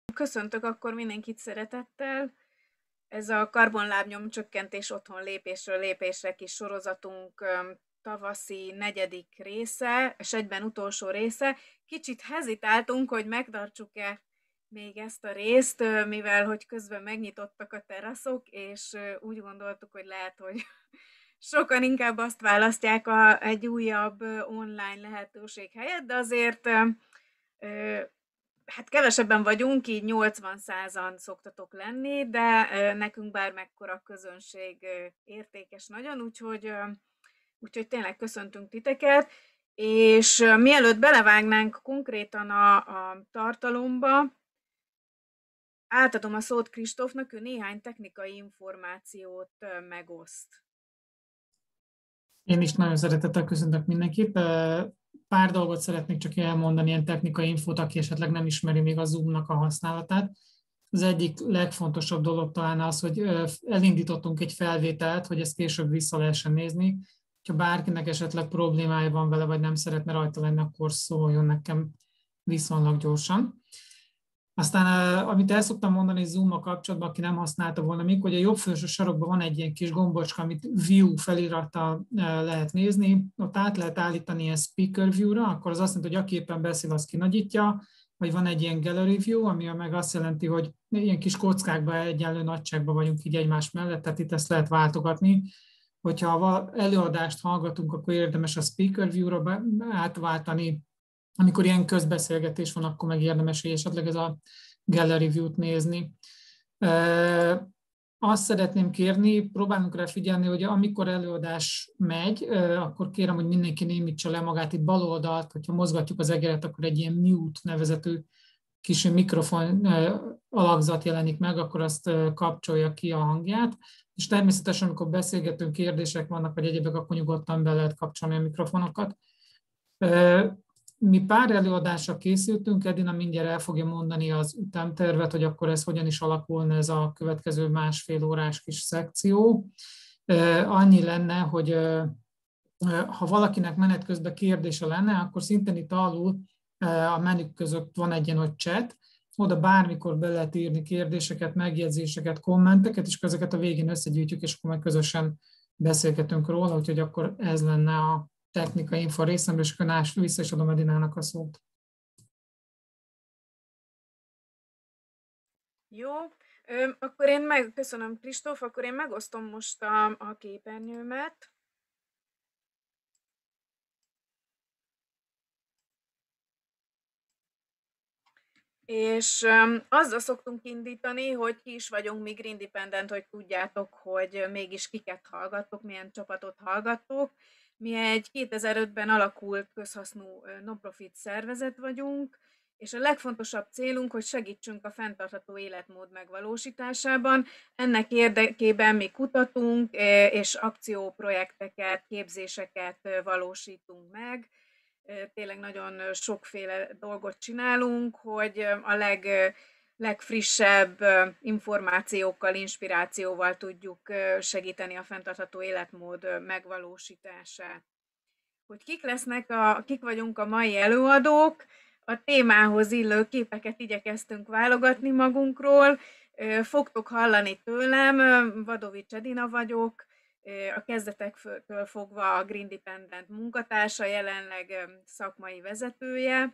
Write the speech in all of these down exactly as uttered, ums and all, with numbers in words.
Köszöntök akkor mindenkit szeretettel. Ez a karbonlábnyom csökkentés otthon lépésről lépésre kis sorozatunk tavaszi negyedik része, és egyben utolsó része. Kicsit hezitáltunk, hogy megtartsuk-e még ezt a részt, mivel hogy közben megnyitottak a teraszok, és úgy gondoltuk, hogy lehet, hogy sokan inkább azt választják a, egy újabb online lehetőség helyett, de azért hát kevesebben vagyunk, így nyolcvan-százan szoktatok lenni, de nekünk bármekkora közönség értékes nagyon, úgyhogy, úgyhogy tényleg köszöntünk titeket, és mielőtt belevágnánk konkrétan a, a tartalomba, átadom a szót Kristófnak, ő néhány technikai információt megoszt. Én is nagyon szeretettel köszöntök mindenkit. Pár dolgot szeretnék csak elmondani, ilyen technikai infót, aki esetleg nem ismeri még a Zoom-nak a használatát. Az egyik legfontosabb dolog talán az, hogy elindítottunk egy felvételt, hogy ezt később vissza lehessen nézni. Ha bárkinek esetleg problémája van vele, vagy nem szeretne rajta lenni, akkor szóljon nekem viszonylag gyorsan. Aztán, amit el szoktam mondani Zoom-mal kapcsolatban, aki nem használta volna még, hogy a jobb felső sarokban van egy ilyen kis gombocska, amit View felirattal lehet nézni, ott át lehet állítani ilyen Speaker View-ra, akkor az azt jelenti, hogy aki éppen beszél, az kinagyítja, vagy van egy ilyen Gallery View, ami meg azt jelenti, hogy ilyen kis kockákban egyenlő nagyságban vagyunk így egymás mellett, tehát itt ezt lehet váltogatni. Hogyha előadást hallgatunk, akkor érdemes a Speaker View-ra átváltani. Amikor ilyen közbeszélgetés van, akkor meg érdemes, hogy esetleg ez a Gallery View-t nézni. Azt szeretném kérni, próbálunk rá figyelni, hogy amikor előadás megy, akkor kérem, hogy mindenki némítsa le magát itt bal oldalt, hogyha mozgatjuk az egeret, akkor egy ilyen mute nevezetű kis mikrofon alakzat jelenik meg, akkor azt kapcsolja ki a hangját, és természetesen, amikor beszélgetünk, kérdések vannak, vagy egyébek, akkor nyugodtan be lehet kapcsolni a mikrofonokat. Mi pár előadásra készültünk, Edina mindjárt el fogja mondani az ütemtervet, hogy akkor ez hogyan is alakulna ez a következő másfél órás kis szekció. Annyi lenne, hogy ha valakinek menet közben kérdése lenne, akkor szintén itt alul a menük között van egy ilyen, hogy chat, oda bármikor be lehet írni kérdéseket, megjegyzéseket, kommenteket, és ezeket a végén összegyűjtjük, és akkor meg közösen beszélgetünk róla, úgyhogy akkor ez lenne a technikai info részemről, és akkor vissza is adom Edinának a szót. Jó, Ö, akkor én megköszönöm, Kristóf, akkor én megosztom most a, a képernyőmet. És um, azzal szoktunk indítani, hogy ki is vagyunk mi Greendependent, hogy tudjátok, hogy mégis kiket hallgattok, milyen csapatot hallgattok. Mi egy kétezer-ötben alakult közhasznú non-profit szervezet vagyunk, és a legfontosabb célunk, hogy segítsünk a fenntartható életmód megvalósításában. Ennek érdekében mi kutatunk, és akcióprojekteket, képzéseket valósítunk meg. Tényleg nagyon sokféle dolgot csinálunk, hogy a leg, legfrissebb információkkal, inspirációval tudjuk segíteni a fenntartható életmód megvalósítását. Hogy kik lesznek, a, kik vagyunk a mai előadók, a témához illő képeket igyekeztünk válogatni magunkról. Fogtok hallani tőlem, Vadovics Edina vagyok, a kezdetektől fogva a Greendependent munkatársa, jelenleg szakmai vezetője,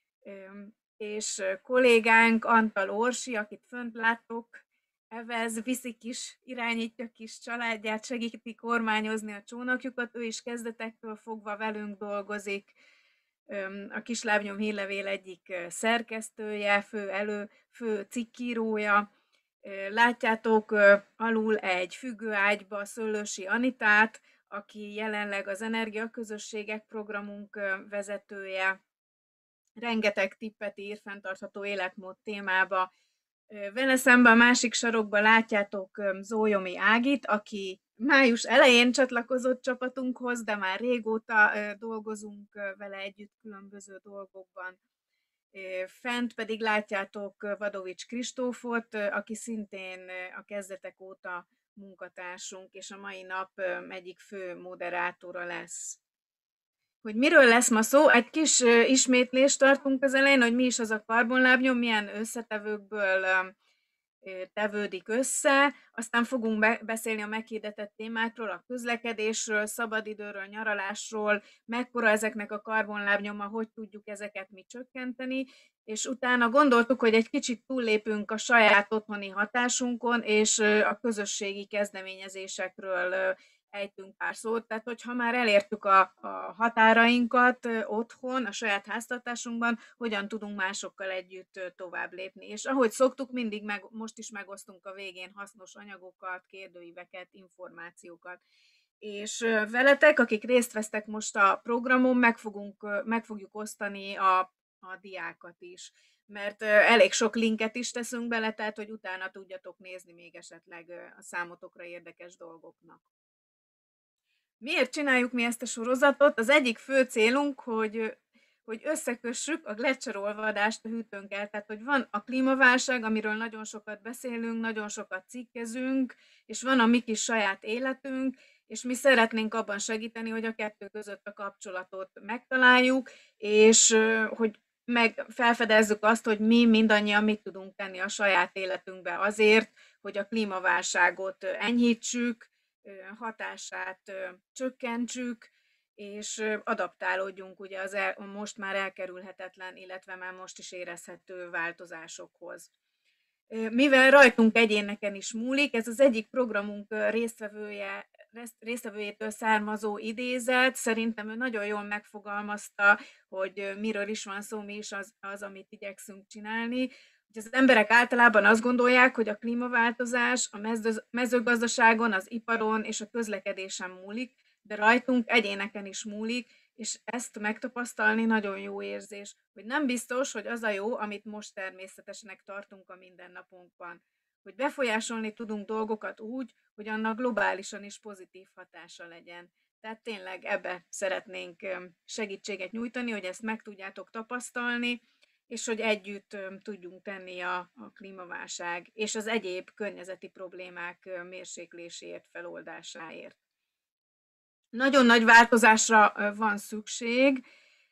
és kollégánk Antal Orsi, akit fönt láttok, evez, viszi kis, irányítja kis családját, segíti kormányozni a csónakjukat, ő is kezdetektől fogva velünk dolgozik, a Kislábnyom hírlevél egyik szerkesztője, fő elő, fő cikkírója. Látjátok alul egy függőágyba Szőlősi Anitát, aki jelenleg az Energiaközösségek programunk vezetője. Rengeteg tippet ír fenntartható életmód témába. Vele szemben a másik sarokban látjátok Zólyomi Ágit, aki május elején csatlakozott csapatunkhoz, de már régóta dolgozunk vele együtt különböző dolgokban. Fent pedig látjátok Vadovics Kristófot, aki szintén a kezdetek óta munkatársunk, és a mai nap egyik fő moderátora lesz. Hogy miről lesz ma szó, egy kis ö, ismétlést tartunk az elején, hogy mi is az a karbonlábnyom, milyen összetevőkből ö, ö, tevődik össze, aztán fogunk be- beszélni a meghirdetett témákról, a közlekedésről, szabadidőről, nyaralásról, mekkora ezeknek a karbonlábnyoma, hogy tudjuk ezeket mi csökkenteni, és utána gondoltuk, hogy egy kicsit túllépünk a saját otthoni hatásunkon, és ö, a közösségi kezdeményezésekről ö, ejtünk pár szót. Tehát, hogyha már elértük a, a határainkat ö, otthon, a saját háztartásunkban, hogyan tudunk másokkal együtt ö, tovább lépni. És ahogy szoktuk, mindig meg, most is megosztunk a végén hasznos anyagokat, kérdőíveket, információkat. És ö, veletek, akik részt vesztek most a programon, meg, fogunk, ö, meg fogjuk osztani a, a diákat is, mert ö, elég sok linket is teszünk bele, tehát hogy utána tudjatok nézni még esetleg ö, a számotokra érdekes dolgoknak. Miért csináljuk mi ezt a sorozatot? Az egyik fő célunk, hogy, hogy összekössük a gleccserolvadást a hűtőnkkel. Tehát, hogy van a klímaválság, amiről nagyon sokat beszélünk, nagyon sokat cikkezünk, és van a mi kis saját életünk, és mi szeretnénk abban segíteni, hogy a kettő között a kapcsolatot megtaláljuk, és ö, hogy meg felfedezzük azt, hogy mi mindannyian mit tudunk tenni a saját életünkbe azért, hogy a klímaválságot ö, enyhítsük, hatását csökkentsük, és adaptálódjunk ugye az el, most már elkerülhetetlen, illetve már most is érezhető változásokhoz. Mivel rajtunk egyéneken is múlik, ez az egyik programunk résztvevője, résztvevőjétől származó idézet, szerintem ő nagyon jól megfogalmazta, hogy miről is van szó, mi is az, az amit igyekszünk csinálni. Az emberek általában azt gondolják, hogy a klímaváltozás a mezőgazdaságon, az iparon és a közlekedésen múlik, de rajtunk egyéneken is múlik, és ezt megtapasztalni nagyon jó érzés, hogy nem biztos, hogy az a jó, amit most természetesnek tartunk a mindennapunkban. Hogy befolyásolni tudunk dolgokat úgy, hogy annak globálisan is pozitív hatása legyen. Tehát tényleg ebbe szeretnénk segítséget nyújtani, hogy ezt meg tudjátok tapasztalni, és hogy együtt tudjunk tenni a, a klímaválság és az egyéb környezeti problémák mérsékléséért, feloldásáért. Nagyon nagy változásra van szükség.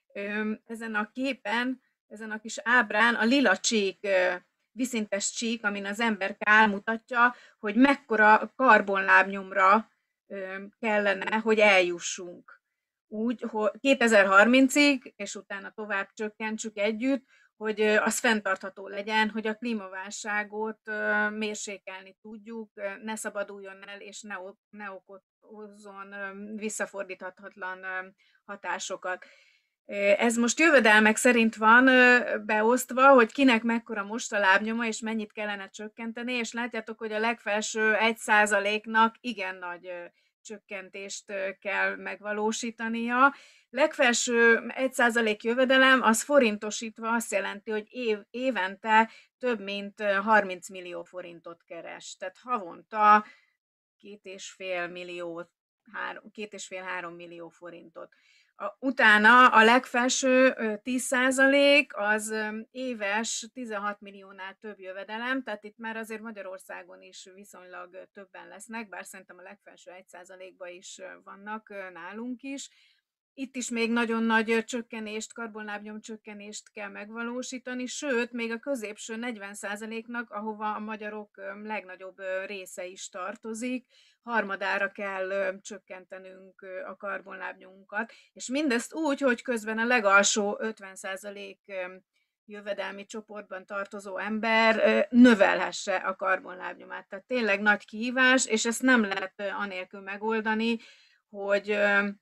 Ezen a képen, ezen a kis ábrán a lila csík, viszintes csík, amin az ember kál mutatja, hogy mekkora karbonlábnyomra kellene, hogy eljussunk. Úgy, hogy kétezer-harmincig, és utána tovább csökkentsük együtt, hogy az fenntartható legyen, hogy a klímaválságot mérsékelni tudjuk, ne szabaduljon el, és ne, ne okozzon visszafordíthatatlan hatásokat. Ez most jövedelmek szerint van beosztva, hogy kinek mekkora most a lábnyoma, és mennyit kellene csökkenteni, és látjátok, hogy a legfelső egy százaléknak igen nagy csökkentést kell megvalósítania. Legfelső egy százalék jövedelem, az forintosítva azt jelenti, hogy év, évente több mint harminc millió forintot keres. Tehát havonta két és fél millió, három, két és fél három millió forintot. A, utána a legfelső tíz százalék az éves tizenhat milliónál több jövedelem, tehát itt már azért Magyarországon is viszonylag többen lesznek, bár szerintem a legfelső egy százalékban is vannak nálunk is. Itt is még nagyon nagy csökkenést, karbonlábnyom csökkenést kell megvalósítani, sőt, még a középső negyven százaléknak, ahova a magyarok legnagyobb része is tartozik, harmadára kell csökkentenünk a karbonlábnyomunkat, és mindezt úgy, hogy közben a legalsó ötven százalék jövedelmi csoportban tartozó ember növelhesse a karbonlábnyomát. Tehát tényleg nagy kihívás, és ezt nem lehet anélkül megoldani, hogy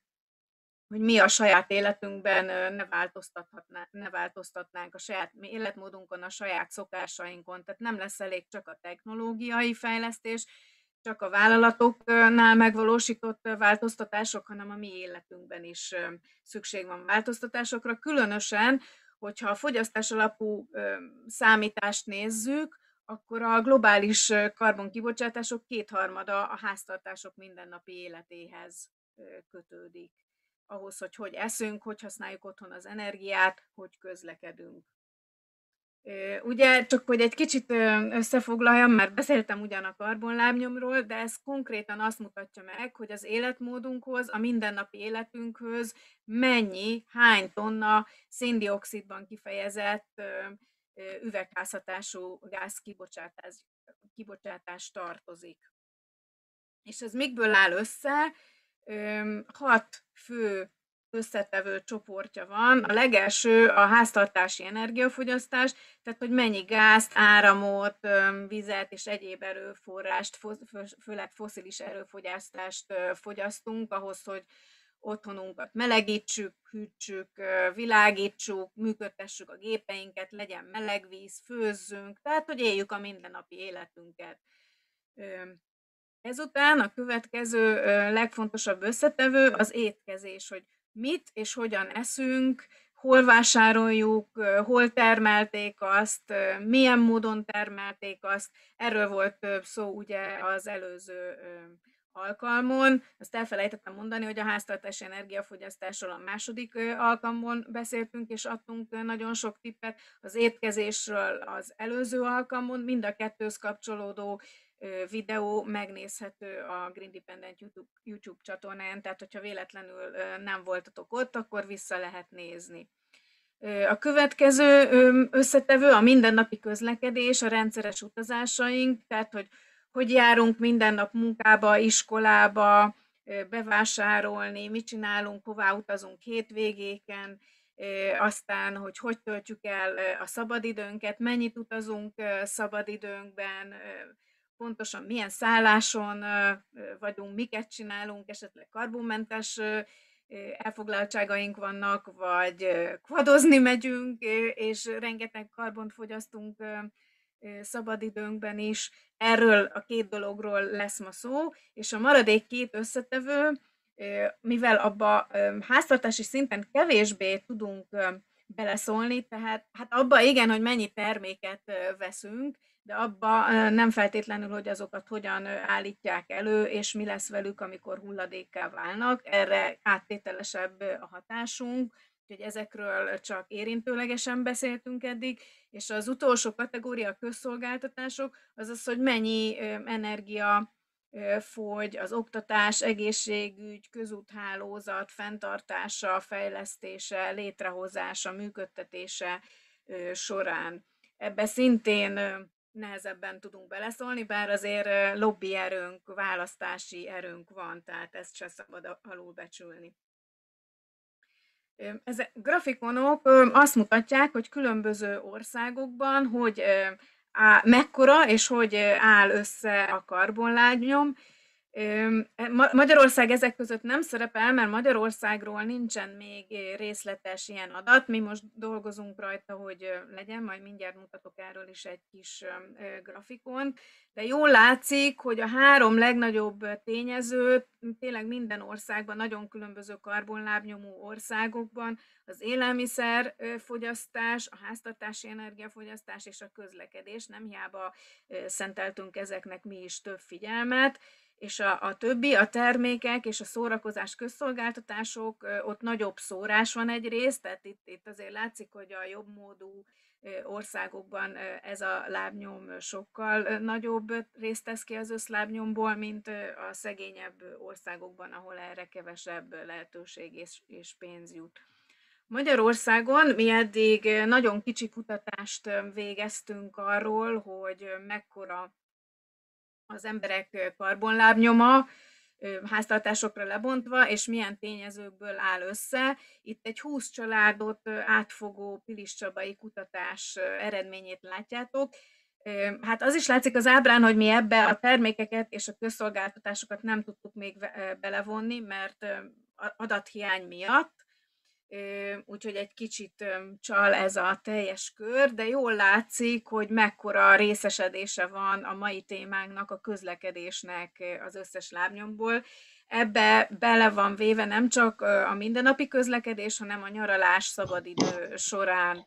hogy mi a saját életünkben ne, ne változtatnánk a saját életmódunkon, a saját szokásainkon. Tehát nem lesz elég csak a technológiai fejlesztés, csak a vállalatoknál megvalósított változtatások, hanem a mi életünkben is szükség van változtatásokra. Különösen, hogyha a fogyasztás alapú számítást nézzük, akkor a globális karbonkibocsátások kétharmada a háztartások mindennapi életéhez kötődik. Ahhoz, hogy hogy eszünk, hogy használjuk otthon az energiát, hogy közlekedünk. Ugye, csak hogy egy kicsit összefoglaljam, már beszéltem ugyan a karbonlábnyomról, de ez konkrétan azt mutatja meg, hogy az életmódunkhoz, a mindennapi életünkhöz mennyi, hány tonna szén-dioxidban kifejezett üvegházhatású gáz kibocsátás, kibocsátás tartozik. És ez mikből áll össze? Hat fő összetevő csoportja van. A legelső a háztartási energiafogyasztás, tehát hogy mennyi gázt, áramot, vizet és egyéb erőforrást, főleg fosszilis erőfogyasztást fogyasztunk ahhoz, hogy otthonunkat melegítsük, hűtsük, világítsuk, működtessük a gépeinket, legyen meleg víz, főzzünk, tehát hogy éljük a mindennapi életünket. Ezután a következő legfontosabb összetevő az étkezés, hogy mit és hogyan eszünk, hol vásároljuk, hol termelték azt, milyen módon termelték azt. Erről volt több szó ugye az előző alkalmon. Azt elfelejtettem mondani, hogy a háztartási energiafogyasztásról a második alkalmon beszéltünk, és adtunk nagyon sok tippet. Az étkezésről az előző alkalmon, mind a kettőhöz kapcsolódó videó megnézhető a Green Dependent YouTube, YouTube csatornán, tehát hogyha véletlenül nem voltatok ott, akkor vissza lehet nézni. A következő összetevő a mindennapi közlekedés, a rendszeres utazásaink, tehát hogy hogy járunk minden nap munkába, iskolába, bevásárolni, mit csinálunk, hová utazunk hétvégéken, aztán, hogy hogy töltjük el a szabadidőnket, mennyit utazunk szabadidőnkben, pontosan milyen szálláson vagyunk, miket csinálunk, esetleg karbonmentes elfoglaltságaink vannak, vagy kvadozni megyünk, és rengeteg karbont fogyasztunk szabadidőnkben is. Erről a két dologról lesz ma szó, és a maradék két összetevő, mivel abba háztartási szinten kevésbé tudunk beleszólni, tehát hát abba igen, hogy mennyi terméket veszünk, de abba nem feltétlenül, hogy azokat hogyan állítják elő, és mi lesz velük, amikor hulladékká válnak. Erre áttételesebb a hatásunk, úgyhogy ezekről csak érintőlegesen beszéltünk eddig, és az utolsó kategória a közszolgáltatások, az az, hogy mennyi energia fogy az oktatás, egészségügy, közúthálózat fenntartása, fejlesztése, létrehozása, működtetése során. Ebbe szintén nehezebben tudunk beleszólni, bár azért lobby erőnk, választási erőnk van, tehát ezt se szabad alulbecsülni. Ezek grafikonok azt mutatják, hogy különböző országokban, hogy á, mekkora és hogy áll össze a karbonlábnyom. Magyarország ezek között nem szerepel, mert Magyarországról nincsen még részletes ilyen adat. Mi most dolgozunk rajta, hogy legyen, majd mindjárt mutatok erről is egy kis grafikon. De jól látszik, hogy a három legnagyobb tényező tényleg minden országban, nagyon különböző karbonlábnyomú országokban az élelmiszerfogyasztás, a háztartási energiafogyasztás és a közlekedés. Nem hiába szenteltünk ezeknek mi is több figyelmet. És a, a többi, a termékek és a szórakozás közszolgáltatások, ott nagyobb szórás van egyrészt, tehát itt, itt azért látszik, hogy a jobb módú országokban ez a lábnyom sokkal nagyobb részt tesz ki az összlábnyomból, mint a szegényebb országokban, ahol erre kevesebb lehetőség és, és pénz jut. Magyarországon mi eddig nagyon kicsi kutatást végeztünk arról, hogy mekkora az emberek karbonlábnyoma, háztartásokra lebontva, és milyen tényezőkből áll össze. Itt egy húsz családot átfogó Pilis Csabai kutatás eredményét látjátok. Hát az is látszik az ábrán, hogy mi ebbe a termékeket és a közszolgáltatásokat nem tudtuk még belevonni, mert adathiány miatt, úgyhogy egy kicsit csal ez a teljes kör, de jól látszik, hogy mekkora részesedése van a mai témánknak, a közlekedésnek az összes lábnyomból. Ebbe bele van véve nem csak a mindennapi közlekedés, hanem a nyaralás, szabadidő során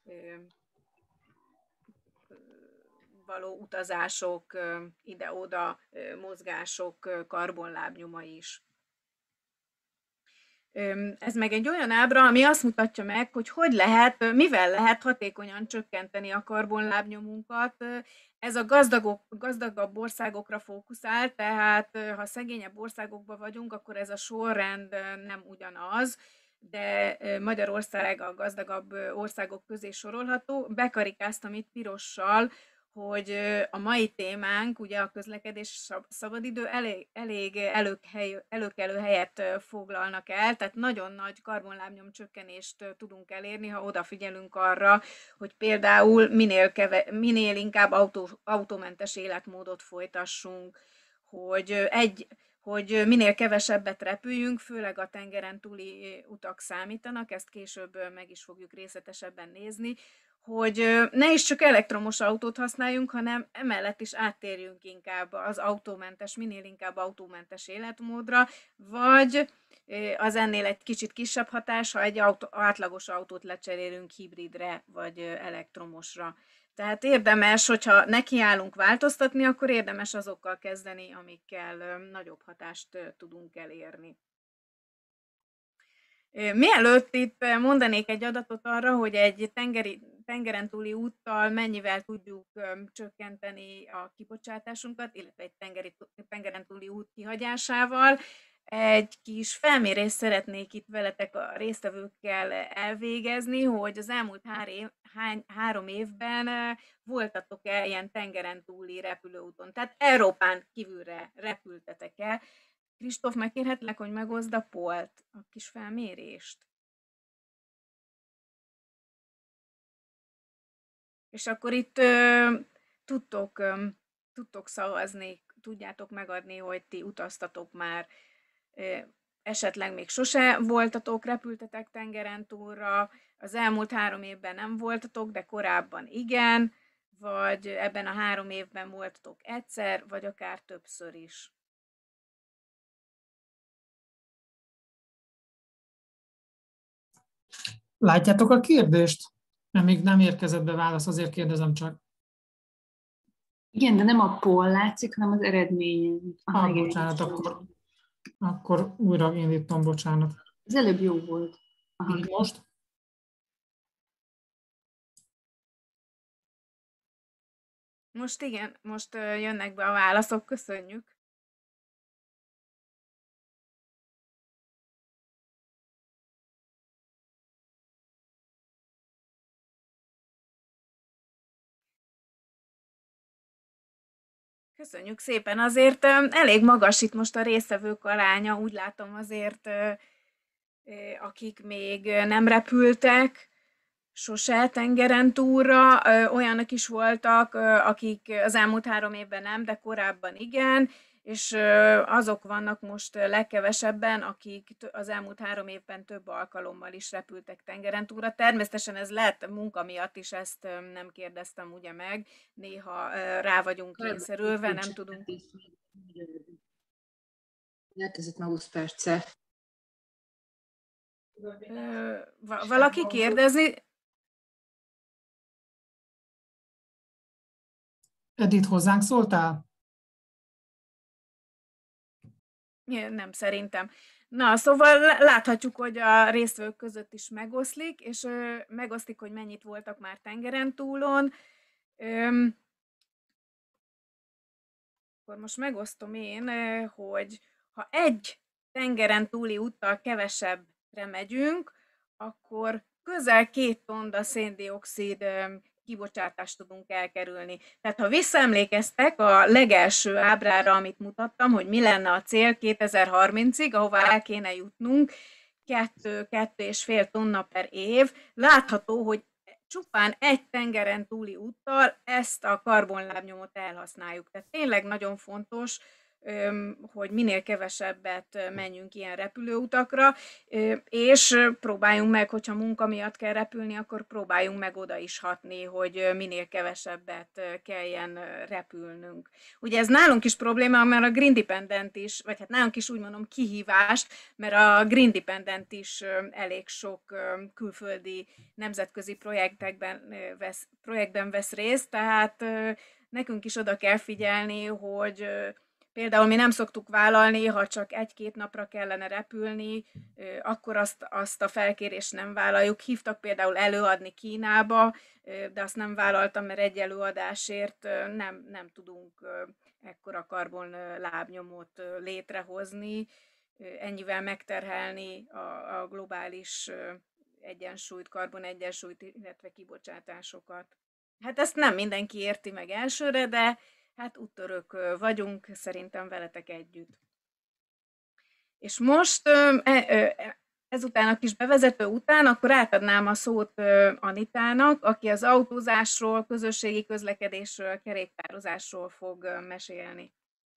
való utazások, ide-oda mozgások karbonlábnyoma is. Ez meg egy olyan ábra, ami azt mutatja meg, hogy hogy lehet, mivel lehet hatékonyan csökkenteni a karbonlábnyomunkat. Ez a gazdagok, gazdagabb országokra fókuszál, tehát ha szegényebb országokban vagyunk, akkor ez a sorrend nem ugyanaz, de Magyarország a gazdagabb országok közé sorolható. Bekarikáztam itt pirossal, hogy a mai témánk, ugye a közlekedés szabadidő elég, elég előkhely, előkelő helyet foglalnak el, tehát nagyon nagy karbonlábnyom csökkenést tudunk elérni, ha odafigyelünk arra, hogy például minél, keve, minél inkább autó, autómentes életmódot folytassunk, hogy egy hogy minél kevesebbet repüljünk, főleg a tengeren túli utak számítanak, ezt később meg is fogjuk részletesebben nézni, hogy ne is csak elektromos autót használjunk, hanem emellett is áttérjünk inkább az autómentes, minél inkább autómentes életmódra, vagy az ennél egy kicsit kisebb hatás, ha egy autó, átlagos autót lecserélünk hibridre, vagy elektromosra. Tehát érdemes, hogyha nekiállunk változtatni, akkor érdemes azokkal kezdeni, amikkel nagyobb hatást tudunk elérni. Mielőtt itt mondanék egy adatot arra, hogy egy tengeri, tengeren túli úttal mennyivel tudjuk csökkenteni a kibocsátásunkat, illetve egy tengeri, tengeren túli út kihagyásával, egy kis felmérést szeretnék itt veletek a résztvevőkkel elvégezni, hogy az elmúlt hár év, hány, három évben voltatok-e ilyen tengeren túli repülőúton, tehát Európán kívülre repültetek-e. Kristóf, megkérhetlek, hogy megoszd a polt, a kis felmérést. És akkor itt ö, tudtok, ö, tudtok szavazni, tudjátok megadni, hogy ti utaztatok már, ö, esetleg még sose voltatok, repültetek tengeren túlra, az elmúlt három évben nem voltatok, de korábban igen, vagy ebben a három évben voltatok egyszer, vagy akár többször is. Látjátok a kérdést? Mert még nem érkezett be válasz, azért kérdezem csak. Igen, de nem a poll látszik, hanem az eredményen. Ah, bocsánat, akkor, akkor újra indítom, bocsánat. Az előbb jó volt. Aha. Így most? Most igen, most jönnek be a válaszok, köszönjük. Köszönjük szépen, azért elég magas itt most a résztvevők aránya, úgy látom azért, akik még nem repültek sose tengeren túlra, olyanok is voltak, akik az elmúlt három évben nem, de korábban igen, és azok vannak most legkevesebben, akik az elmúlt három évben több alkalommal is repültek tengeren túlra. Természetesen ez lehet munka miatt is, ezt nem kérdeztem ugye meg, néha rá vagyunk kényszerülve, nem tudunk. Elkezdett már húsz perccel. Valaki kérdezi? Edith, hozzánk szóltál? Nem, szerintem. Na, szóval láthatjuk, hogy a résztvevők között is megoszlik, és megoszlik, hogy mennyit voltak már tengeren túlon. Öm, akkor most megosztom én, hogy ha egy tengeren túli úttal kevesebbre megyünk, akkor közel két tonna széndioxid kibocsátást tudunk elkerülni. Tehát ha visszaemlékeztek a legelső ábrára, amit mutattam, hogy mi lenne a cél kétezer-harmincig, ahová el kéne jutnunk, kettő-kettő és fél tonna per év, látható, hogy csupán egy tengeren túli úttal ezt a karbonlábnyomot elhasználjuk. Tehát tényleg nagyon fontos, hogy minél kevesebbet menjünk ilyen repülőutakra, és próbáljunk meg, hogyha munka miatt kell repülni, akkor próbáljunk meg oda is hatni, hogy minél kevesebbet kelljen repülnünk. Ugye ez nálunk is probléma, mert a Green Dependent is, vagy hát nálunk is úgy mondom kihívás, mert a Green Dependent is elég sok külföldi nemzetközi projektekben vesz, projektben vesz részt, tehát nekünk is oda kell figyelni, hogy Például mi nem szoktuk vállalni, ha csak egy-két napra kellene repülni, akkor azt, azt a felkérést nem vállaljuk. Hívtak például előadni Kínába, de azt nem vállaltam, mert egy előadásért nem, nem tudunk ekkora karbon lábnyomot létrehozni, ennyivel megterhelni a, a globális egyensúlyt, karbon egyensúlyt, illetve kibocsátásokat. Hát ezt nem mindenki érti meg elsőre, de hát úttörők vagyunk, szerintem veletek együtt. És most ezután a kis bevezető után, akkor átadnám a szót Anitának, aki az autózásról, közösségi közlekedésről, kerékpározásról fog mesélni.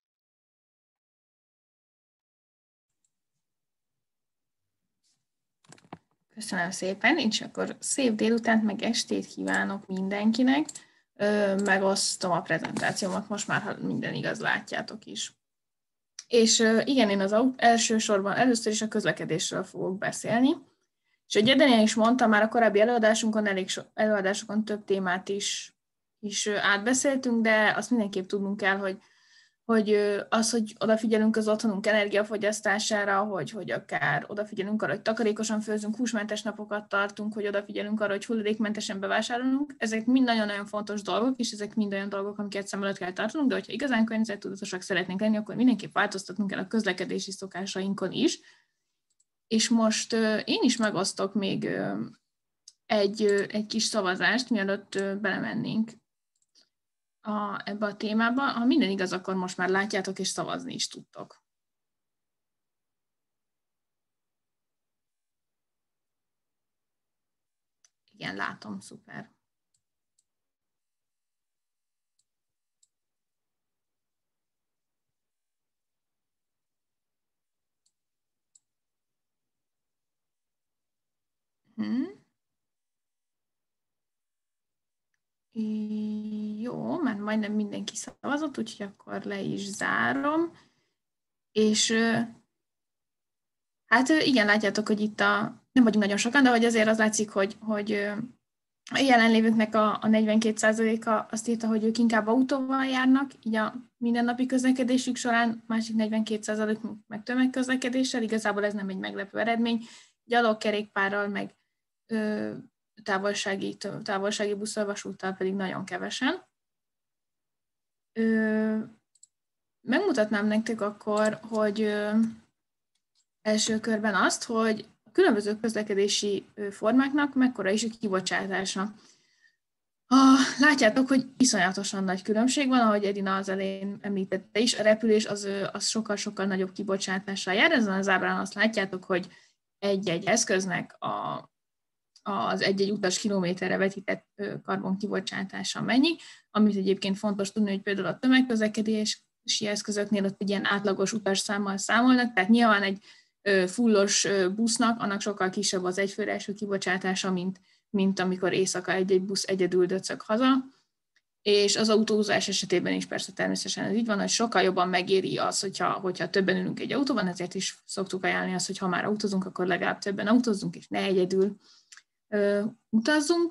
Köszönöm szépen, és akkor szép délutánt, meg estét kívánok mindenkinek. Megosztom a prezentációmat, most már, ha minden igaz, látjátok is. És igen, én az elsősorban először is a közlekedésről fogok beszélni. És hogy Daniel is mondta, már a korábbi előadásunkon, elég so, előadásokon több témát is, is átbeszéltünk, de azt mindenképp tudnunk kell, hogy, hogy az, hogy odafigyelünk az otthonunk energiafogyasztására, hogy, hogy akár odafigyelünk arra, hogy takarékosan főzünk, húsmentes napokat tartunk, hogy odafigyelünk arra, hogy hulladékmentesen bevásárolunk, ezek mind nagyon-nagyon fontos dolgok, és ezek mind olyan dolgok, amiket szem előtt kell tartanunk, de hogyha igazán környezettudatosak szeretnénk lenni, akkor mindenképp változtatnunk kell a közlekedési szokásainkon is. És most uh, én is megosztok még uh, egy, uh, egy kis szavazást, mielőtt uh, belemennénk a, ebbe a témába. Ha minden igaz, akkor most már látjátok, és szavazni is tudtok. Igen, látom, szuper. Hmm. Jó, már majdnem mindenki szavazott, úgyhogy akkor le is zárom. És hát igen, látjátok, hogy itt a, nem vagyunk nagyon sokan, de hogy azért az látszik, hogy, hogy a jelenlévőknek a, a negyvenkét százaléka azt írta, hogy ők inkább autóval járnak, így a mindennapi közlekedésük során, másik negyvenkét százalék meg tömegközlekedéssel, igazából ez nem egy meglepő eredmény, gyalogkerékpárral, meg ö, távolsági, távolsági busszal, vasúttal pedig nagyon kevesen. Ö, megmutatnám nektek akkor, hogy ö, első körben azt, hogy a különböző közlekedési formáknak mekkora is a kibocsátása. Ah, látjátok, hogy iszonyatosan nagy különbség van, ahogy Edina az elején említette is, a repülés az, az sokkal-sokkal nagyobb kibocsátással jár. Ezen az ábrán azt látjátok, hogy egy-egy eszköznek a, az egy-egy utas kilométerre vetített karbonkibocsátása mennyi, amit egyébként fontos tudni, hogy például a tömegközlekedési eszközöknél ott egy ilyen átlagos utasszámmal számolnak, tehát nyilván egy fullos busznak, annak sokkal kisebb az egyfőre eső kibocsátása, mint, mint amikor éjszaka egy-egy busz egyedül döcög haza. És az autózás esetében is persze természetesen ez így van, hogy sokkal jobban megéri az, hogyha, hogyha többen ülünk egy autóban, ezért is szoktuk ajánlani azt, hogy ha már autózunk, akkor legalább többen autózzunk, és ne egyedül ö, utazzunk.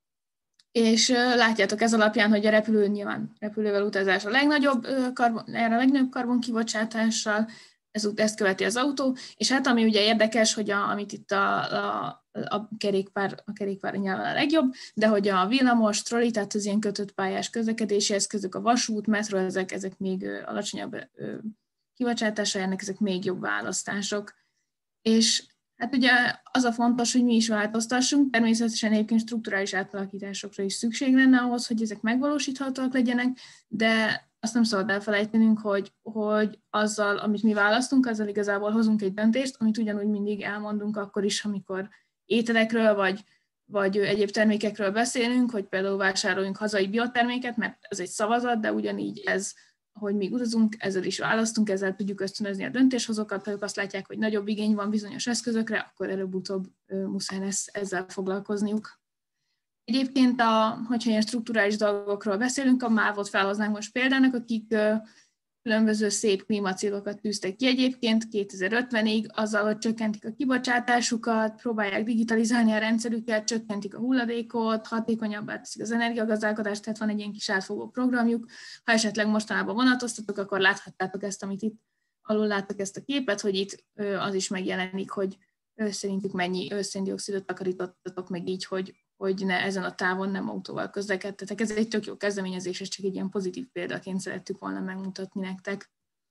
És ö, látjátok ez alapján, hogy a repülő nyilván repülővel utazás a legnagyobb, ö, karbon, erre a legnagyobb karbonkibocsátással, Ez, ezt követi az autó, és hát ami ugye érdekes, hogy a, amit itt a, a, a kerékpár, a kerékpár nyilván a legjobb, de hogy a villamos, trolli, tehát az ilyen kötött pályás közlekedési eszközök, a vasút, metró, ezek, ezek még alacsonyabb kibocsátása ennek, ezek még jobb választások. És hát ugye az a fontos, hogy mi is változtassunk, természetesen egyébként strukturális átalakításokra is szükség lenne ahhoz, hogy ezek megvalósíthatóak legyenek, de azt nem szabad elfelejtenünk, hogy, hogy azzal, amit mi választunk, azzal igazából hozunk egy döntést, amit ugyanúgy mindig elmondunk akkor is, amikor ételekről vagy, vagy egyéb termékekről beszélünk, hogy például vásároljunk hazai bioterméket, mert ez egy szavazat, de ugyanígy ez, ahogy mi utazunk, ezzel is választunk, ezzel tudjuk ösztönözni a döntéshozókat, ha ők azt látják, hogy nagyobb igény van bizonyos eszközökre, akkor előbb-utóbb muszáj lesz ezzel foglalkozniuk. Egyébként, a, hogyha ilyen strukturális dolgokról beszélünk, a mávot felhoznánk most példának, akik különböző szép klímacélokat tűztek ki egyébként kétezer-ötvenig, azzal, hogy csökkentik a kibocsátásukat, próbálják digitalizálni a rendszerüket, csökkentik a hulladékot, hatékonyabbá teszik az energiagazdálkodást, tehát van egy ilyen kis átfogó programjuk. Ha esetleg mostanában vonatoztatok, akkor láthattátok ezt, amit itt alul láttok ezt a képet, hogy itt az is megjelenik, hogy szerintük mennyi széndioxidot takarítottatok meg így, hogy, hogy ne ezen a távon nem autóval közlekedtetek. Ez egy tök jó kezdeményezés, és csak egy ilyen pozitív példaként szerettük volna megmutatni nektek.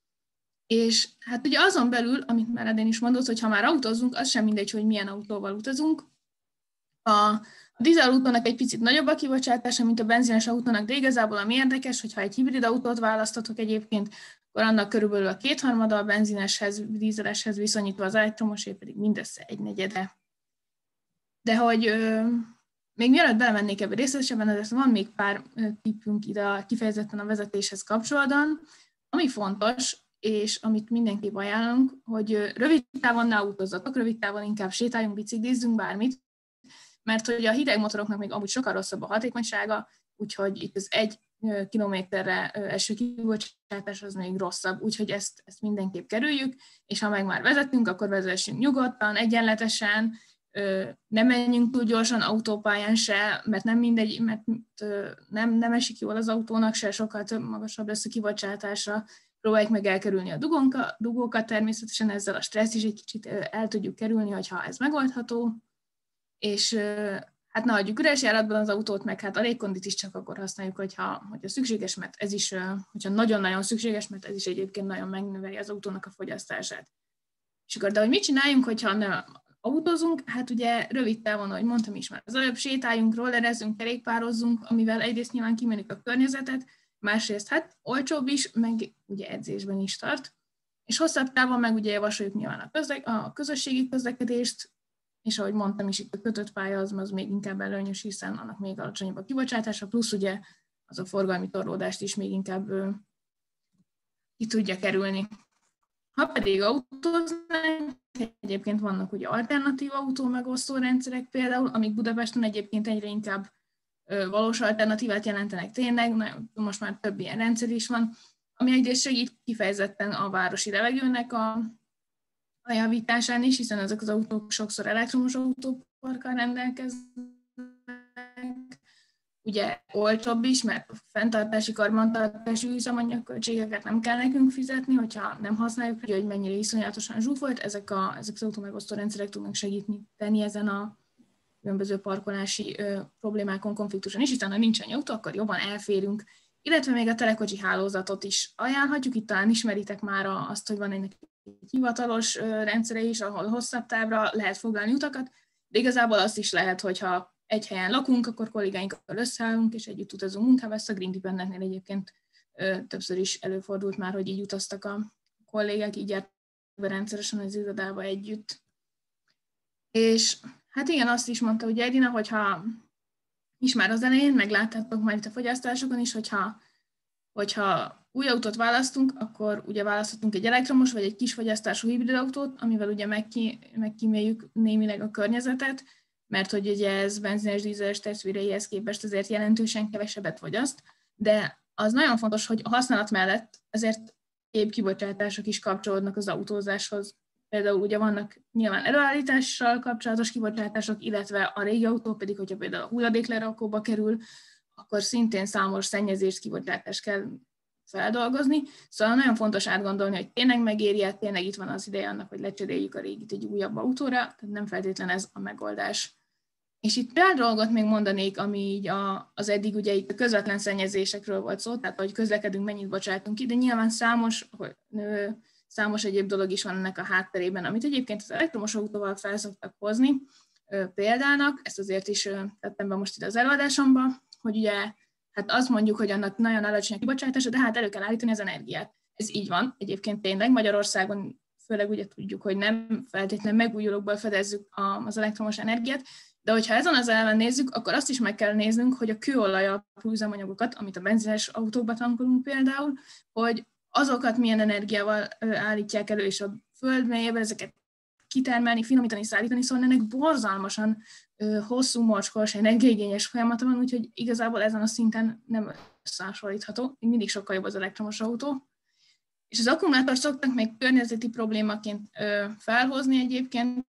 És hát ugye azon belül, amit már Edén is mondott, hogy ha már autózunk, az sem mindegy, hogy milyen autóval utazunk. A A dízelautónak egy picit nagyobb a kibocsátása, mint a benzines autónak, de igazából ami érdekes, hogyha egy hibrid autót választatok egyébként, akkor annak körülbelül a kétharmada a benzineshez, dízeleshez viszonyítva, az elektromosé pedig mindössze egy negyede. De hogy ö, még mielőtt belemennék ebbe részletesebben, azért van még pár tippünk ide kifejezetten a vezetéshez kapcsolatban, ami fontos, és amit mindenképp ajánlunk, hogy rövid távon ne autózzatok, rövid távon inkább sétáljunk, biciklizzünk, bármit, mert hogy a hideg motoroknak még amúgy sokkal rosszabb a hatékonysága, úgyhogy itt az egy kilométerre eső kibocsátás az még rosszabb, úgyhogy ezt, ezt mindenképp kerüljük, és ha meg már vezetünk, akkor vezessünk nyugodtan, egyenletesen, ne menjünk túl gyorsan autópályán se, mert nem mindegy, mert nem, nem esik jól az autónak se, sokkal több magasabb lesz a kibocsátása, próbáljuk meg elkerülni a dugónka, dugókat, természetesen ezzel a stressz is egy kicsit el tudjuk kerülni, hogyha ez megoldható, és hát ne hagyjuk üres járatban az autót, meg hát a légkondit is csak akkor használjuk, hogyha, hogyha szükséges, mert ez is, hogyha nagyon-nagyon szükséges, mert ez is egyébként nagyon megnöveli az autónak a fogyasztását. És akkor, de hogy mit csináljunk, hogyha nem autózunk? Hát ugye rövid távon, ahogy mondtam is már, az előbb sétáljunk, rollerezzünk, kerékpározzunk, amivel egyrészt nyilván kimérjük a környezetet, másrészt hát olcsóbb is, meg ugye edzésben is tart. És hosszabb távon meg ugye javasoljuk nyilván a, közle- a közösségi közlekedést, és ahogy mondtam is, itt a kötött pálya az, az még inkább előnyös, hiszen annak még alacsonyabb a kibocsátása, plusz ugye az a forgalmi torlódást is még inkább ö, ki tudja kerülni. Ha pedig autóznánk, egyébként vannak ugye alternatív autó megosztó rendszerek például, amik Budapesten egyébként egyre inkább ö, valós alternatívát jelentenek tényleg, na, most már több ilyen rendszer is van, ami egyrészt segít kifejezetten a városi levegőnek a a javításán is, hiszen ezek az autók sokszor elektromos autóparkkal rendelkeznek. Ugye olcsóbb is, mert fenntartási, karbantartási üzemanyagköltségeket nem kell nekünk fizetni, hogyha nem használjuk, ugye, hogy mennyire iszonyatosan zsúfolt, ezek, a, ezek az autómegosztó rendszerek tudnak segíteni ezen a különböző parkolási ö, problémákon, konfliktuson is, hiszen ha nincsen autó, akkor jobban elférünk. Illetve még a telekocsi hálózatot is ajánlhatjuk, itt talán ismeritek már azt, hogy van egy hivatalos rendszere is, ahol hosszabb távra lehet foglalni utakat, de igazából azt is lehet, hogyha egy helyen lakunk, akkor kollégáinkkal összeállunk, és együtt utazunk munkába. Ezt a Green Dependentnél egyébként többször is előfordult már, hogy így utaztak a kollégák, így jártak be rendszeresen az irodába együtt. És hát igen, azt is mondta ugye Edina, hogyha is már az elején, megláttátok majd itt a fogyasztásokon is, hogyha, hogyha új autót választunk, akkor ugye választhatunk egy elektromos vagy egy kis fogyasztású hibrid autót, amivel ugye megki, megkíméljük némileg a környezetet, mert hogy ugye ez benzines, dízeles testvéreihez képest azért jelentősen kevesebbet fogyaszt, de az nagyon fontos, hogy a használat mellett ezért épp kibocsátások is kapcsolódnak az autózáshoz. Például ugye vannak nyilván előállítással kapcsolatos kibocsátások, illetve a régi autó pedig, hogyha például a hulladéklerakóba kerül, akkor szintén számos szennyezést, kibocsátást kell feldolgozni. Szóval nagyon fontos átgondolni, hogy tényleg megéri, tényleg itt van az ideje annak, hogy lecseréljük a régit egy újabb autóra, tehát nem feltétlen ez a megoldás. És itt pár dolgot még mondanék, ami így a, az eddig ugye itt a közvetlen szennyezésekről volt szó, tehát hogy közlekedünk, mennyit bocsátunk ki, de nyilván számos, hogy, ö, számos egyéb dolog is van ennek a hátterében, amit egyébként az elektromos autóval fel szoktak hozni ö, példának, ezt azért is ö, tettem be most ide az előadásomba, hogy ugye hát azt mondjuk, hogy annak nagyon alacsony a kibocsátása, de hát elő kell állítani az energiát. Ez így van, egyébként tényleg Magyarországon főleg ugye tudjuk, hogy nem feltétlenül megújulókból fedezzük az elektromos energiát, de hogyha ezen az elven nézzük, akkor azt is meg kell néznünk, hogy a kőolaj alapú üzemanyagokat, amit a benzines autókba tankolunk például, hogy azokat milyen energiával állítják elő, és a föld mélyében ezeket kitermelni, finomítani, szállítani, szóval ennek borzalmasan hosszú, mocskos, energiaigényes folyamata van, úgyhogy igazából ezen a szinten nem összehasonlítható, mindig sokkal jobb az elektromos autó. És az akkumulátort szoktak még környezeti problémaként ö, felhozni egyébként,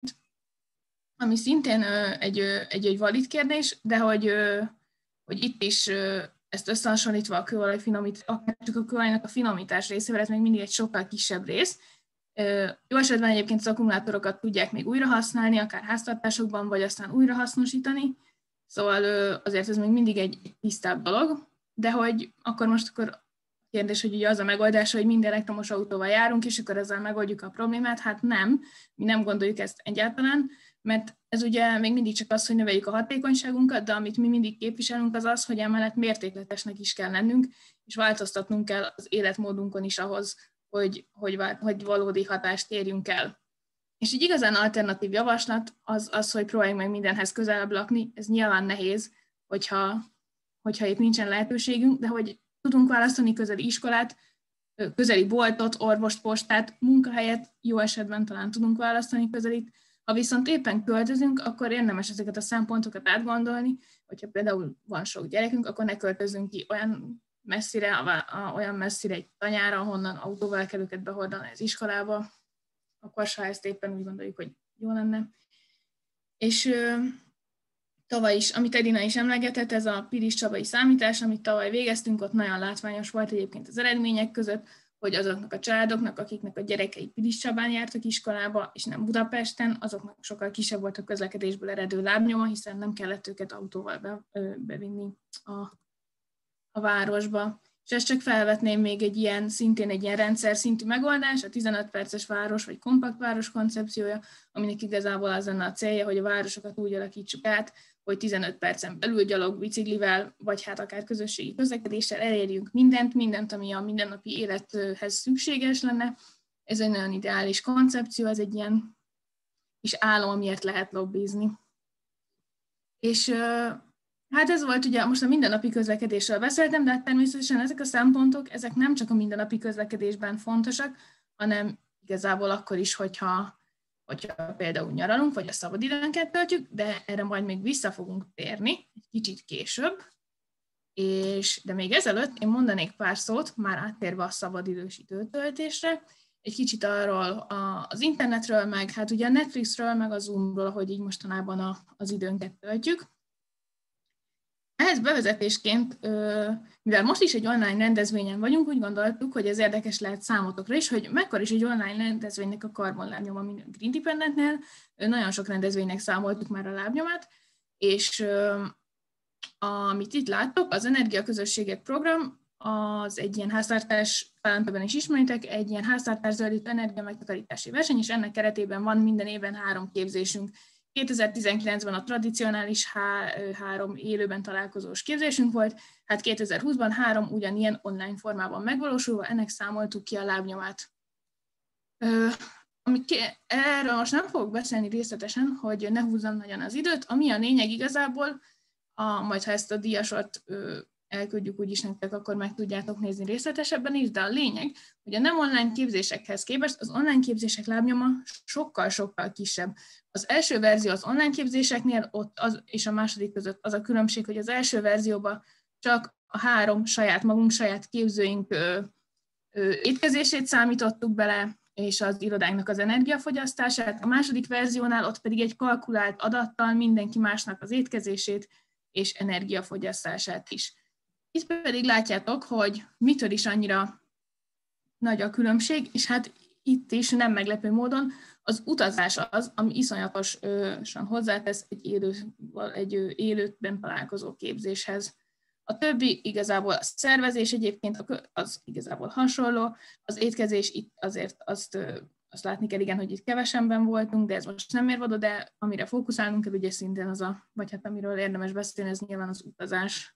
ami szintén ö, egy, ö, egy, egy valid kérdés, de hogy, ö, hogy itt is ö, ezt összehasonlítva a kőolaj finomít, akár csak a kőolajnak a finomítás részével, ez még mindig egy sokkal kisebb rész. Ö, jó esetben egyébként az akkumulátorokat tudják még újra használni, akár háztartásokban, vagy aztán újra hasznosítani. Szóval ö, azért ez még mindig egy, egy tisztább dolog, de hogy akkor most akkor kérdés, hogy ugye az a megoldás, hogy minden elektromos autóval járunk, és akkor ezzel megoldjuk a problémát. Hát nem, mi nem gondoljuk ezt egyáltalán, mert ez ugye még mindig csak az, hogy növeljük a hatékonyságunkat, de amit mi mindig képviselünk, az az, hogy emellett mértékletesnek is kell lennünk, és változtatnunk kell az életmódunkon is ahhoz, hogy, hogy, hogy valódi hatást érjünk el. És így igazán alternatív javaslat az, az, hogy próbáljunk meg mindenhez közelebb lakni. Ez nyilván nehéz, hogyha, hogyha itt nincsen lehetőségünk, de hogy tudunk választani közeli iskolát, közeli boltot, orvost, postát, munkahelyet, jó esetben talán tudunk választani közelit. Ha viszont éppen költözünk, akkor érdemes ezeket a szempontokat átgondolni, hogyha például van sok gyerekünk, akkor ne költözünk ki olyan messzire, olyan messzire egy tanyára, ahonnan autóval kell őket behordani az iskolába, akkor ha ezt éppen úgy gondoljuk, hogy jó lenne. És ö, tavaly is, amit Edina is emlegetett, ez a Pilis Csabai számítás, amit tavaly végeztünk, ott nagyon látványos volt egyébként az eredmények között, hogy azoknak a családoknak, akiknek a gyerekei Pilis Csabán jártak iskolába, és nem Budapesten, azoknak sokkal kisebb volt a közlekedésből eredő lábnyoma, hiszen nem kellett őket autóval be, ö, bevinni a, a városba. És ezt csak felvetném még egy ilyen, szintén egy ilyen rendszer szintű megoldás, a tizenöt perces város vagy kompakt város koncepciója, aminek igazából az lenne a célja, hogy a városokat úgy alakítsuk át, hogy tizenöt percen belül gyalog, biciklivel, vagy hát akár közösségi közlekedéssel elérjünk mindent, mindent, ami a mindennapi élethez szükséges lenne. Ez egy nagyon ideális koncepció, ez egy ilyen kis álom, amiért lehet lobbizni. És hát ez volt ugye, most a mindennapi közlekedésről beszéltem, de hát természetesen ezek a szempontok, ezek nem csak a mindennapi közlekedésben fontosak, hanem igazából akkor is, hogyha, hogyha például nyaralunk, vagy a szabadidőnket töltjük, de erre majd még vissza fogunk térni egy kicsit később. És, de még ezelőtt én mondanék pár szót, már áttérve a szabadidős időtöltésre, egy kicsit arról a, az internetről, meg hát ugye a Netflixről, meg a Zoomról, ahogy így mostanában a, az időnket töltjük. Ehhez bevezetésként, mivel most is egy online rendezvényen vagyunk, úgy gondoltuk, hogy ez érdekes lehet számotokra is, hogy mekkora is egy online rendezvénynek a karbonlábnyoma, mint a Green Independentnél. Nagyon sok rendezvénynek számoltuk már a lábnyomát, és amit itt láttok, az Energiaközösségek program, az egy ilyen háztartás, talán többen is ismeritek, egy ilyen háztartás zöldítő energiamegtakarítási verseny, és ennek keretében van minden évben három képzésünk. kétezer-tizenkilencben a tradicionális há- három élőben találkozós képzésünk volt, hát kétezer-húszban három ugyanilyen online formában megvalósulva, ennek számoltuk ki a lábnyomát. Ö, ami ké- erről most nem fogok beszélni részletesen, hogy ne húzzam nagyon az időt, ami a lényeg igazából, a, majd ha ezt a díjasort ö, elküldjük úgyis nektek, akkor meg tudjátok nézni részletesebben is, de a lényeg, hogy a nem online képzésekhez képest az online képzések lábnyoma sokkal-sokkal kisebb. Az első verzió az online képzéseknél ott az, és a második között az a különbség, hogy az első verzióban csak a három saját magunk, saját képzőink ö, ö, étkezését számítottuk bele, és az irodánknak az energiafogyasztását. A második verziónál ott pedig egy kalkulált adattal mindenki másnak az étkezését és energiafogyasztását is. Itt pedig látjátok, hogy mitől is annyira nagy a különbség, és hát itt is nem meglepő módon az utazás az, ami iszonyatosan hozzátesz egy, élő, egy élőben találkozó képzéshez. A többi igazából a szervezés egyébként az igazából hasonló, az étkezés itt azért azt, azt látni kell, igen, hogy itt kevesenben voltunk, de ez most nem ér oda, de amire fókuszálnunk kell, ugye szintén az a, vagy hát amiről érdemes beszélni, ez nyilván az utazás.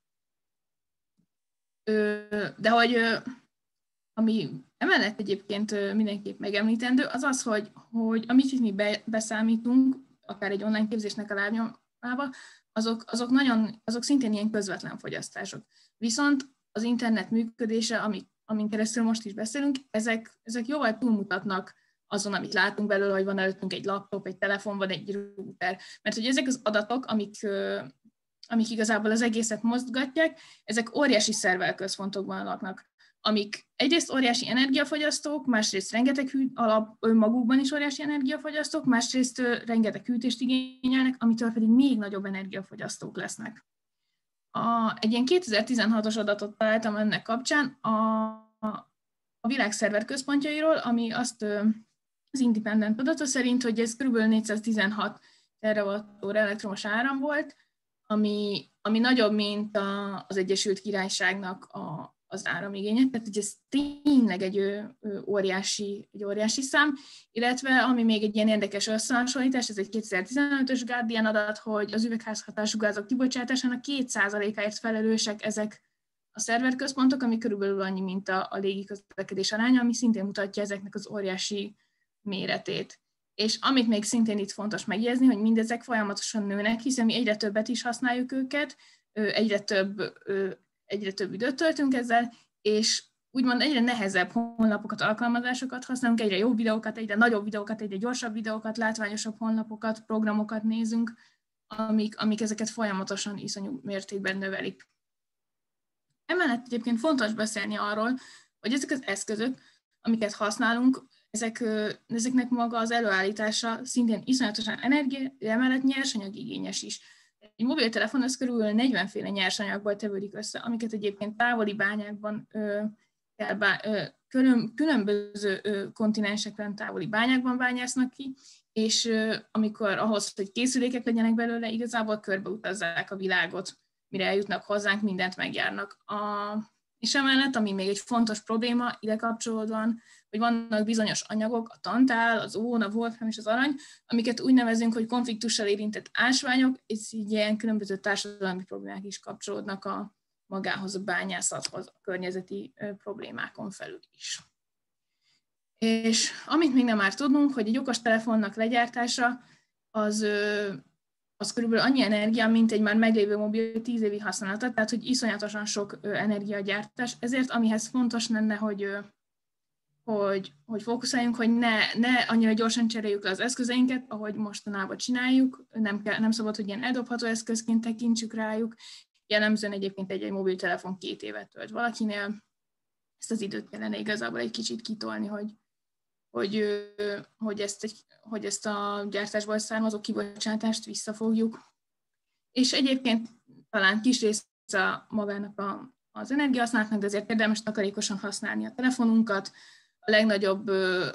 De hogy ami emellett egyébként mindenképp megemlítendő, az az, hogy, hogy amit itt mi be, beszámítunk, akár egy online képzésnek a lábnyomába, azok, azok, nagyon, azok szintén ilyen közvetlen fogyasztások. Viszont az internet működése, amik, amin keresztül most is beszélünk, ezek, ezek jóval túlmutatnak azon, amit látunk belőle, hogy van előttünk egy laptop, egy telefon, vagy egy router. Mert hogy ezek az adatok, amik amik igazából az egészet mozgatják, ezek óriási szerverközpontokban laknak, amik egyrészt óriási energiafogyasztók, másrészt rengeteg hűt, alap önmagukban is óriási energiafogyasztók, másrészt rengeteg hűtést igényelnek, amitől pedig még nagyobb energiafogyasztók lesznek. A, egy ilyen kétezer-tizenhatos adatot találtam ennek kapcsán a, a világ szerverközpontjairól, ami azt az Independent adata szerint, hogy ez kb. négyszáztizenhat terawatt-óra elektromos áram volt, ami, ami nagyobb, mint a, az Egyesült Királyságnak a, az áramigénye, tehát hogy ez tényleg egy ö, ö, óriási, egy óriási szám, illetve ami még egy ilyen érdekes összehasonlítás, ez egy kétezer-tizenötös Guardian adat, hogy az üvegházhatású gázok kibocsátásának két százalékáért felelősek ezek a szerverközpontok, ami körülbelül annyi, mint a, a légiközlekedés aránya, ami szintén mutatja ezeknek az óriási méretét. És amit még szintén itt fontos megjegyezni, hogy mindezek folyamatosan nőnek, hiszen mi egyre többet is használjuk őket, egyre több, egyre több időt töltünk ezzel, és úgymond egyre nehezebb honlapokat, alkalmazásokat használunk, egyre jobb videókat, egyre nagyobb videókat, egyre gyorsabb videókat, látványosabb honlapokat, programokat nézünk, amik, amik ezeket folyamatosan iszonyú mértékben növelik. Emellett egyébként fontos beszélni arról, hogy ezek az eszközök, amiket használunk, Ezek, ezeknek maga az előállítása szintén iszonyatosan energia, emellett nyersanyagigényes is. Egy mobiltelefon az körülbelül negyven féle nyersanyagból tevődik össze, amiket egyébként távoli bányákban, ö, kell bá, ö, külön, különböző ö, kontinenseken távoli bányákban bányásznak ki, és ö, amikor ahhoz, hogy készülékek legyenek belőle, igazából körbeutazzák a világot, mire eljutnak hozzánk, mindent megjárnak. A, és emellett, ami még egy fontos probléma ide kapcsolódóan, hogy vannak bizonyos anyagok, a tantál, az ón, a wolfram és az arany, amiket úgy nevezünk, hogy konfliktussal érintett ásványok, és így ilyen különböző társadalmi problémák is kapcsolódnak a magához, a bányászathoz, a környezeti problémákon felül is. És amit még nem már tudnunk, hogy egy okostelefonnak legyártása az, az körülbelül annyi energia, mint egy már meglévő mobil tíz évi használata, tehát hogy iszonyatosan sok energiagyártás. Ezért amihez fontos lenne, hogy Hogy, hogy fókuszáljunk, hogy ne, ne annyira gyorsan cseréljük le az eszközeinket, ahogy mostanában csináljuk, nem, kell, nem szabad, hogy ilyen eldobható eszközként tekintsük rájuk. Jellemzően egyébként egy, egy mobiltelefon két évet tölt valakinél. Ezt az időt kellene igazából egy kicsit kitolni, hogy, hogy, hogy, ezt, egy, hogy ezt a gyártásból származó kibocsátást visszafogjuk. És egyébként talán kis része magának a, az energiahasználatnak, de ezért érdemes takarékosan használni a telefonunkat. A legnagyobb ö,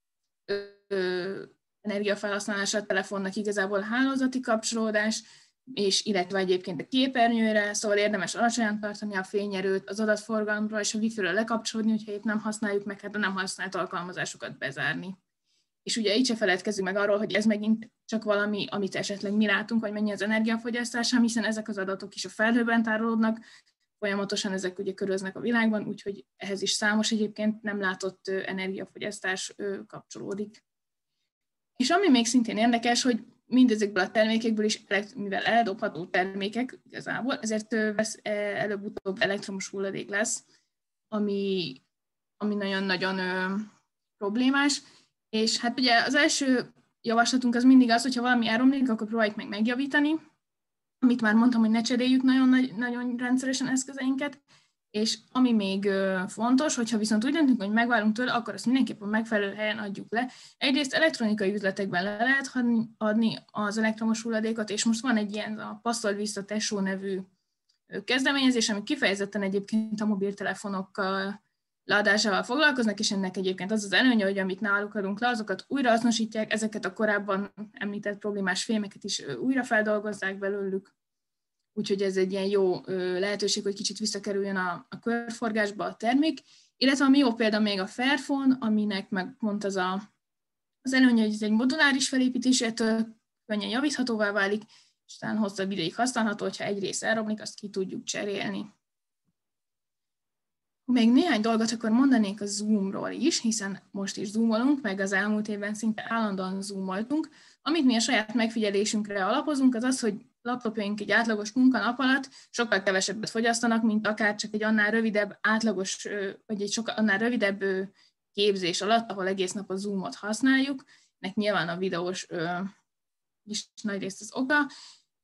ö, energiafelhasználása a telefonnak igazából hálózati kapcsolódás, és illetve egyébként a képernyőre, szóval érdemes alacsonyan tartani a fényerőt, az adatforgalomról és a wifi-ről lekapcsolódni, hogyha épp nem használjuk meg, hát a nem használt alkalmazásokat bezárni. És ugye így se feledkezzünk meg arról, hogy ez megint csak valami, amit esetleg mi látunk, hogy mennyi az energiafogyasztása, hiszen ezek az adatok is a felhőben tárolódnak, folyamatosan ezek ugye köröznek a világban, úgyhogy ehhez is számos egyébként nem látott energiafogyasztás kapcsolódik. És ami még szintén érdekes, hogy mindezekből a termékekből is, mivel eldobható termékek igazából, ezért előbb-utóbb elektromos hulladék lesz, ami, ami nagyon-nagyon problémás. És hát ugye az első javaslatunk az mindig az, hogyha valami elromlik, akkor próbáljuk meg megjavítani, amit már mondtam, hogy ne cseréljük nagyon, nagyon rendszeresen eszközeinket, és ami még fontos, hogyha viszont úgy döntünk, hogy megválunk tőle, akkor azt mindenképpen megfelelő helyen adjuk le. Egyrészt elektronikai üzletekben le lehet adni az elektromos hulladékot, és most van egy ilyen a Passzold vissza Tesó nevű kezdeményezés, ami kifejezetten egyébként a mobiltelefonokkal leadásával foglalkoznak, és ennek egyébként az az előnye, hogy amit náluk adunk le, azokat újrahasznosítják, ezeket a korábban említett problémás fémeket is újra feldolgozzák belőlük. Úgyhogy ez egy ilyen jó lehetőség, hogy kicsit visszakerüljön a, a körforgásba a termék. Illetve ami jó példa még a Fairphone, aminek meg pont az a, az előnye, hogy ez egy moduláris felépítésétől könnyen javíthatóvá válik, és talán hosszabb ideig használható, hogyha egy rész elromlik, azt ki tudjuk cserélni. Még néhány dolgot akkor mondanék a Zoomról is, hiszen most is zoomolunk, meg az elmúlt évben szinte állandóan zoomoltunk. Amit mi a saját megfigyelésünkre alapozunk, az az, hogy laptopjaink egy átlagos munkanap alatt sokkal kevesebbet fogyasztanak, mint akár csak egy annál rövidebb átlagos, vagy egy sokkal annál rövidebb képzés alatt, ahol egész nap a Zoomot használjuk. Nek nyilván a videós is nagyrészt az oka,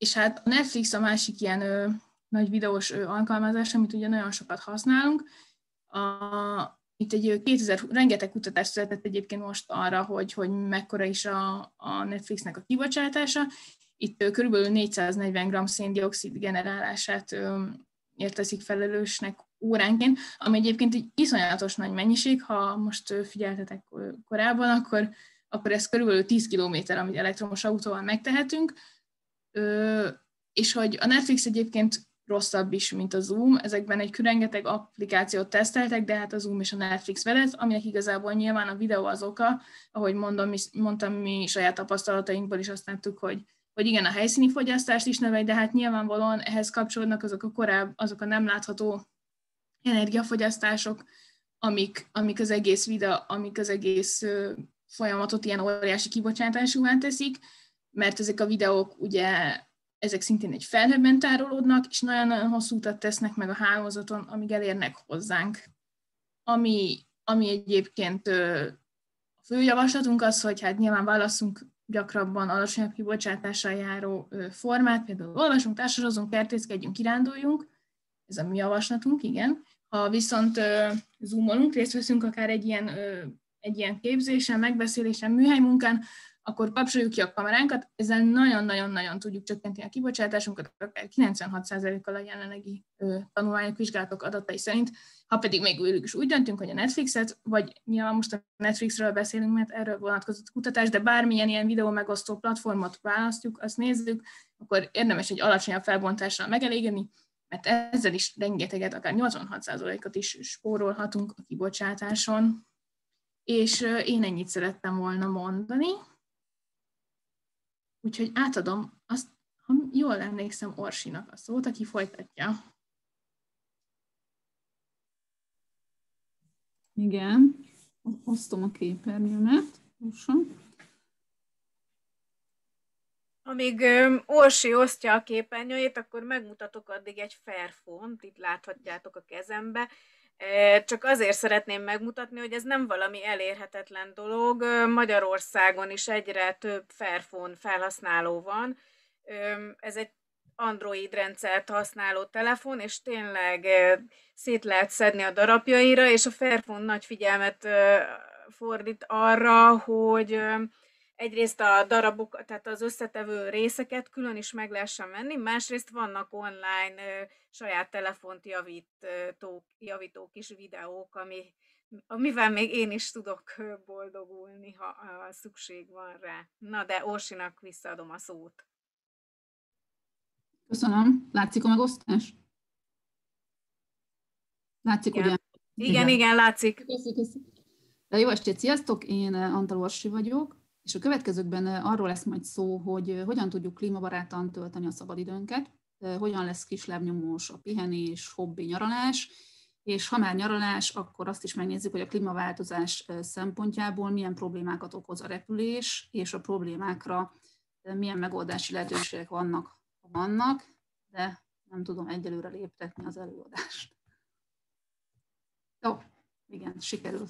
És hát a Netflix a másik ilyen ö, nagy videós ö, alkalmazás, amit ugye nagyon sokat használunk. A, itt egy kétezer, rengeteg kutatás született egyébként most arra, hogy, hogy mekkora is a, a Netflixnek a kibocsátása. Itt ö, körülbelül négyszáznegyven gramm széndioxid generálását ö, érteszik felelősnek óránként, ami egyébként egy iszonyatos nagy mennyiség, ha most ö, figyeltetek ö, korábban, akkor, akkor ez körülbelül tíz kilométer, amit elektromos autóval megtehetünk. Ö, és hogy a Netflix egyébként rosszabb is, mint a Zoom. Ezekben egy rengeteg applikációt teszteltek, de hát a Zoom és a Netflix vezet, aminek igazából nyilván a videó az oka, ahogy mondom, mi, mondtam, mi saját tapasztalatainkból is azt láttuk, hogy, hogy igen, a helyszíni fogyasztást is növelj, de hát nyilvánvalóan ehhez kapcsolódnak azok a korább, azok a nem látható energiafogyasztások, amik, amik az egész videó, amik az egész ö, folyamatot ilyen óriási kibocsátásúvá teszik, mert ezek a videók ugye ezek szintén egy felhőben tárolódnak, és nagyon-nagyon hosszú utat tesznek meg a hálózaton, amíg elérnek hozzánk. Ami, ami egyébként a fő javaslatunk az, hogy hát nyilván válasszunk gyakrabban alacsonyabb kibocsátással járó formát, például olvasunk, társasozunk, kertészkedjünk, kiránduljunk, ez a mi javaslatunk, igen. Ha viszont zoomolunk, részt veszünk akár egy ilyen, egy ilyen képzésen, megbeszélésen, műhelymunkán, akkor kapcsoljuk ki a kameránkat, ezzel nagyon-nagyon-nagyon tudjuk csökkenteni a kibocsátásunkat, akár kilencvenhat százalékkal a jelenlegi ö, tanulmányok, vizsgálatok adatai szerint. Ha pedig még is úgy döntünk, hogy a Netflixet, vagy nyilván most a Netflixről beszélünk, mert erről vonatkozott kutatás, de bármilyen ilyen videó megosztó platformot választjuk, azt nézzük, akkor érdemes egy alacsonyabb felbontással megelégedni, mert ezzel is rengeteget, akár nyolcvanhat százalékot is spórolhatunk a kibocsátáson. És ö, én ennyit szerettem volna mondani. Úgyhogy átadom azt, ha jól emlékszem, Orsinak a szót, aki folytatja. Igen, osztom a képernyőmet. Amíg Orsi osztja a képernyőjét, akkor megmutatok addig egy Fairphone-t, itt láthatjátok a kezembe. Csak azért szeretném megmutatni, hogy ez nem valami elérhetetlen dolog. Magyarországon is egyre több Fairphone felhasználó van. Ez egy Android rendszert használó telefon, és tényleg szét lehet szedni a darabjaira, és a Fairphone nagy figyelmet fordít arra, hogy egyrészt a darabok, tehát az összetevő részeket külön is meg lehessen venni, másrészt vannak online ö, saját telefont javítók, javító kis videók, ami, amivel még én is tudok boldogulni, ha, ha szükség van rá. Na de Orsinak visszaadom a szót. Köszönöm. Látszik a megosztás? Látszik, igen. ugye? Igen, igen, igen, látszik. Köszi, köszi. De jó estét, sziasztok! Én Antal Orsi vagyok. És a következőkben arról lesz majd szó, hogy hogyan tudjuk klímabarátan tölteni a szabadidőnket, hogyan lesz kislábnyomós a pihenés, hobbi, nyaralás, és ha már nyaralás, akkor azt is megnézzük, hogy a klímaváltozás szempontjából milyen problémákat okoz a repülés, és a problémákra milyen megoldási lehetőségek vannak, ha vannak, de nem tudom egyelőre léptetni az előadást. Jó, igen, sikerült.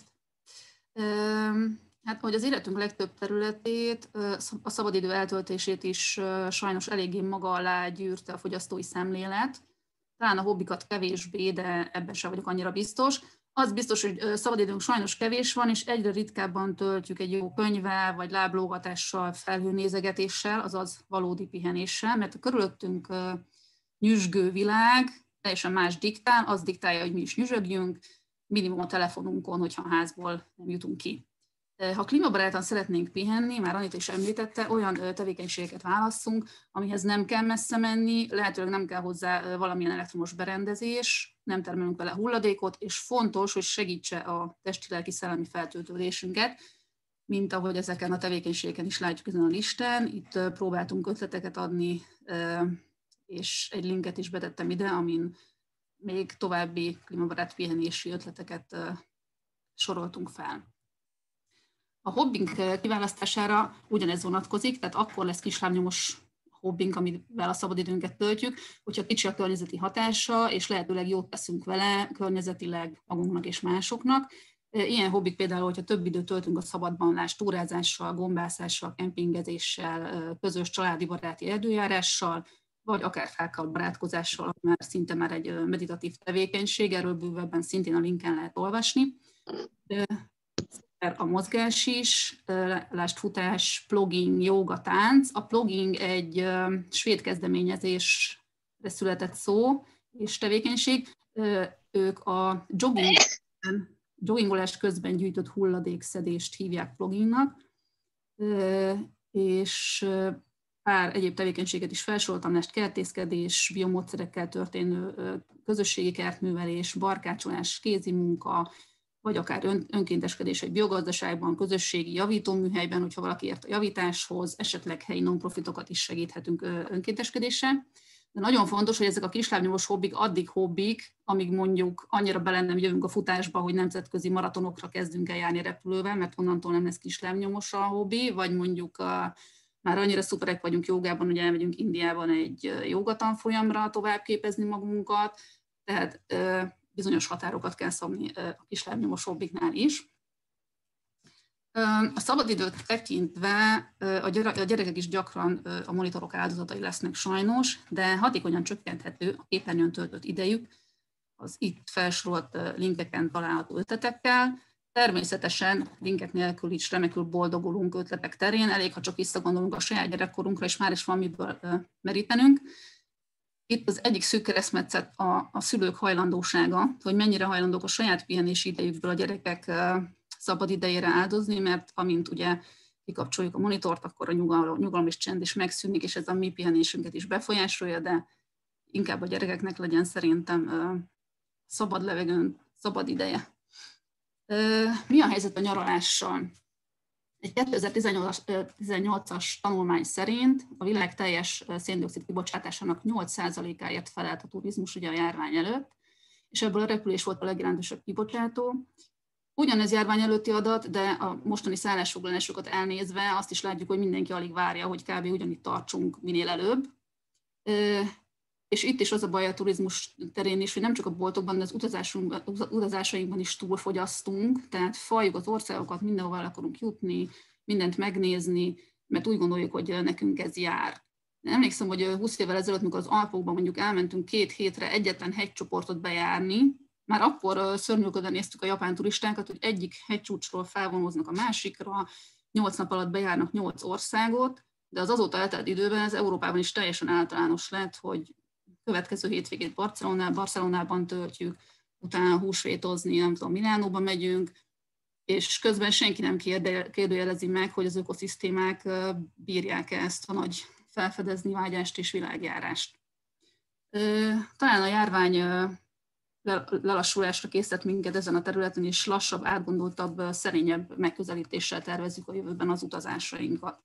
Hát, hogy az életünk legtöbb területét, a szabadidő eltöltését is sajnos eléggé maga alá gyűrte a fogyasztói szemlélet. Talán a hobbikat kevésbé, de ebben sem vagyok annyira biztos. Az biztos, hogy szabadidőnk sajnos kevés van, és egyre ritkábban töltjük egy jó könyvvel, vagy láblógatással, felhőnézegetéssel, azaz valódi pihenéssel, mert a körülöttünk nyüzsgő világ teljesen más diktál, az diktálja, hogy mi is nyüzsögjünk, minimum a telefonunkon, hogyha a házból nem jutunk ki. Ha klímabarátan szeretnénk pihenni, már Anita is említette, olyan tevékenységeket válasszunk, amihez nem kell messze menni, lehetőleg nem kell hozzá valamilyen elektromos berendezés, nem termelünk vele hulladékot, és fontos, hogy segítse a testi-lelki-szellemi feltöltődésünket, mint ahogy ezeken a tevékenységeken is látjuk ezen a listán. Itt próbáltunk ötleteket adni, és egy linket is betettem ide, amin még további klímabarát pihenési ötleteket soroltunk fel. A hobbink kiválasztására ugyanez vonatkozik, tehát akkor lesz kislábnyomos hobbink, amivel a szabadidőnket töltjük, hogyha kicsi a környezeti hatása, és lehetőleg jót teszünk vele környezetileg magunknak és másoknak. Ilyen hobbik például, hogyha több időt töltünk a szabadban, lásd túrázással, gombászással, kempingezéssel, közös családi baráti erdőjárással, vagy akár fákkal barátkozással, már szinte már egy meditatív tevékenység, erről bővebben szintén a linken lehet olvasni. A mozgás is, lásd futás, plogging, jóga, tánc. A plogging egy svéd kezdeményezésre született szó és tevékenység. Ők a jogging, joggingolás közben gyűjtött hulladékszedést hívják ploggingnak, és pár egyéb tevékenységet is felsoroltam, lásd kertészkedés, biomódszerekkel történő közösségi kertművelés, barkácsolás, kézi munka, vagy akár ön, önkénteskedés egy biogazdaságban, közösségi javítóműhelyben, hogyha valaki ért a javításhoz, esetleg helyi non-profitokat is segíthetünk önkénteskedéssel. De nagyon fontos, hogy ezek a kislábnyomos hobbik addig hobbik, amíg mondjuk annyira bele nem jövünk a futásba, hogy nemzetközi maratonokra kezdünk el járni repülővel, mert onnantól nem lesz kislábnyomos a hobbi, vagy mondjuk a, már annyira szuperek vagyunk jogában, hogy elmegyünk Indiában egy jogatanfolyamra tovább képezni magunkat, tehát bizonyos határokat kell szabni a kislábnyomos hobbiknál is. A szabadidőt tekintve a gyerekek is gyakran a monitorok áldozatai lesznek sajnos, de hatékonyan csökkenthető a képernyőn töltött idejük az itt felsorolt linkeken található ötletekkel. Természetesen linkek nélkül is remekül boldogulunk ötletek terén, elég, ha csak visszagondolunk a saját gyerekkorunkra, és már is van miből merítenünk. Itt az egyik szűk keresztmetszet a, a szülők hajlandósága, hogy mennyire hajlandók a saját pihenési idejükből a gyerekek szabad idejére áldozni, mert amint ugye kikapcsoljuk a monitort, akkor a nyugalom, nyugalom és csend is megszűnik, és ez a mi pihenésünket is befolyásolja, de inkább a gyerekeknek legyen szerintem szabad levegőn, szabad ideje. Mi a helyzet a nyaralással? Egy kétezer-tizennyolcas tanulmány szerint a világ teljes szén-dioxid kibocsátásának nyolc százalékáért felelt a turizmus ugye a járvány előtt, és ebből a repülés volt a legjelentősebb kibocsátó. Ugyanez járvány előtti adat, de a mostani szállásfoglalásokat elnézve azt is látjuk, hogy mindenki alig várja, hogy kb. Ugyanitt tartsunk minél előbb. És itt is az a baj a turizmus terén is, hogy nem csak a boltokban, de az utazásainkban is túlfogyasztunk, tehát fajjuk az országokat, mindenhova el akarunk jutni, mindent megnézni, mert úgy gondoljuk, hogy nekünk ez jár. De emlékszem, hogy húsz évvel ezelőtt, mikor az Alpokban mondjuk elmentünk két hétre egyetlen hegycsoportot bejárni, már akkor szörnyűködve néztük a japán turistákat, hogy egyik hegycsúcsról felvonóznak a másikra, nyolc nap alatt bejárnak nyolc országot, de az azóta eltelt időben ez Európában is teljesen általános lett, hogy következő hétvégét Barcelonában, Barcelonában töltjük, utána húsvétozni, nem tudom, Milánóba megyünk, és közben senki nem kérdőjelezi meg, hogy az ökoszisztémák bírják-e ezt a nagy felfedezni vágyást és világjárást. Talán a járvány lelassulásra készített minket ezen a területen, és lassabb, átgondoltabb, szerényebb megközelítéssel tervezzük a jövőben az utazásainkat.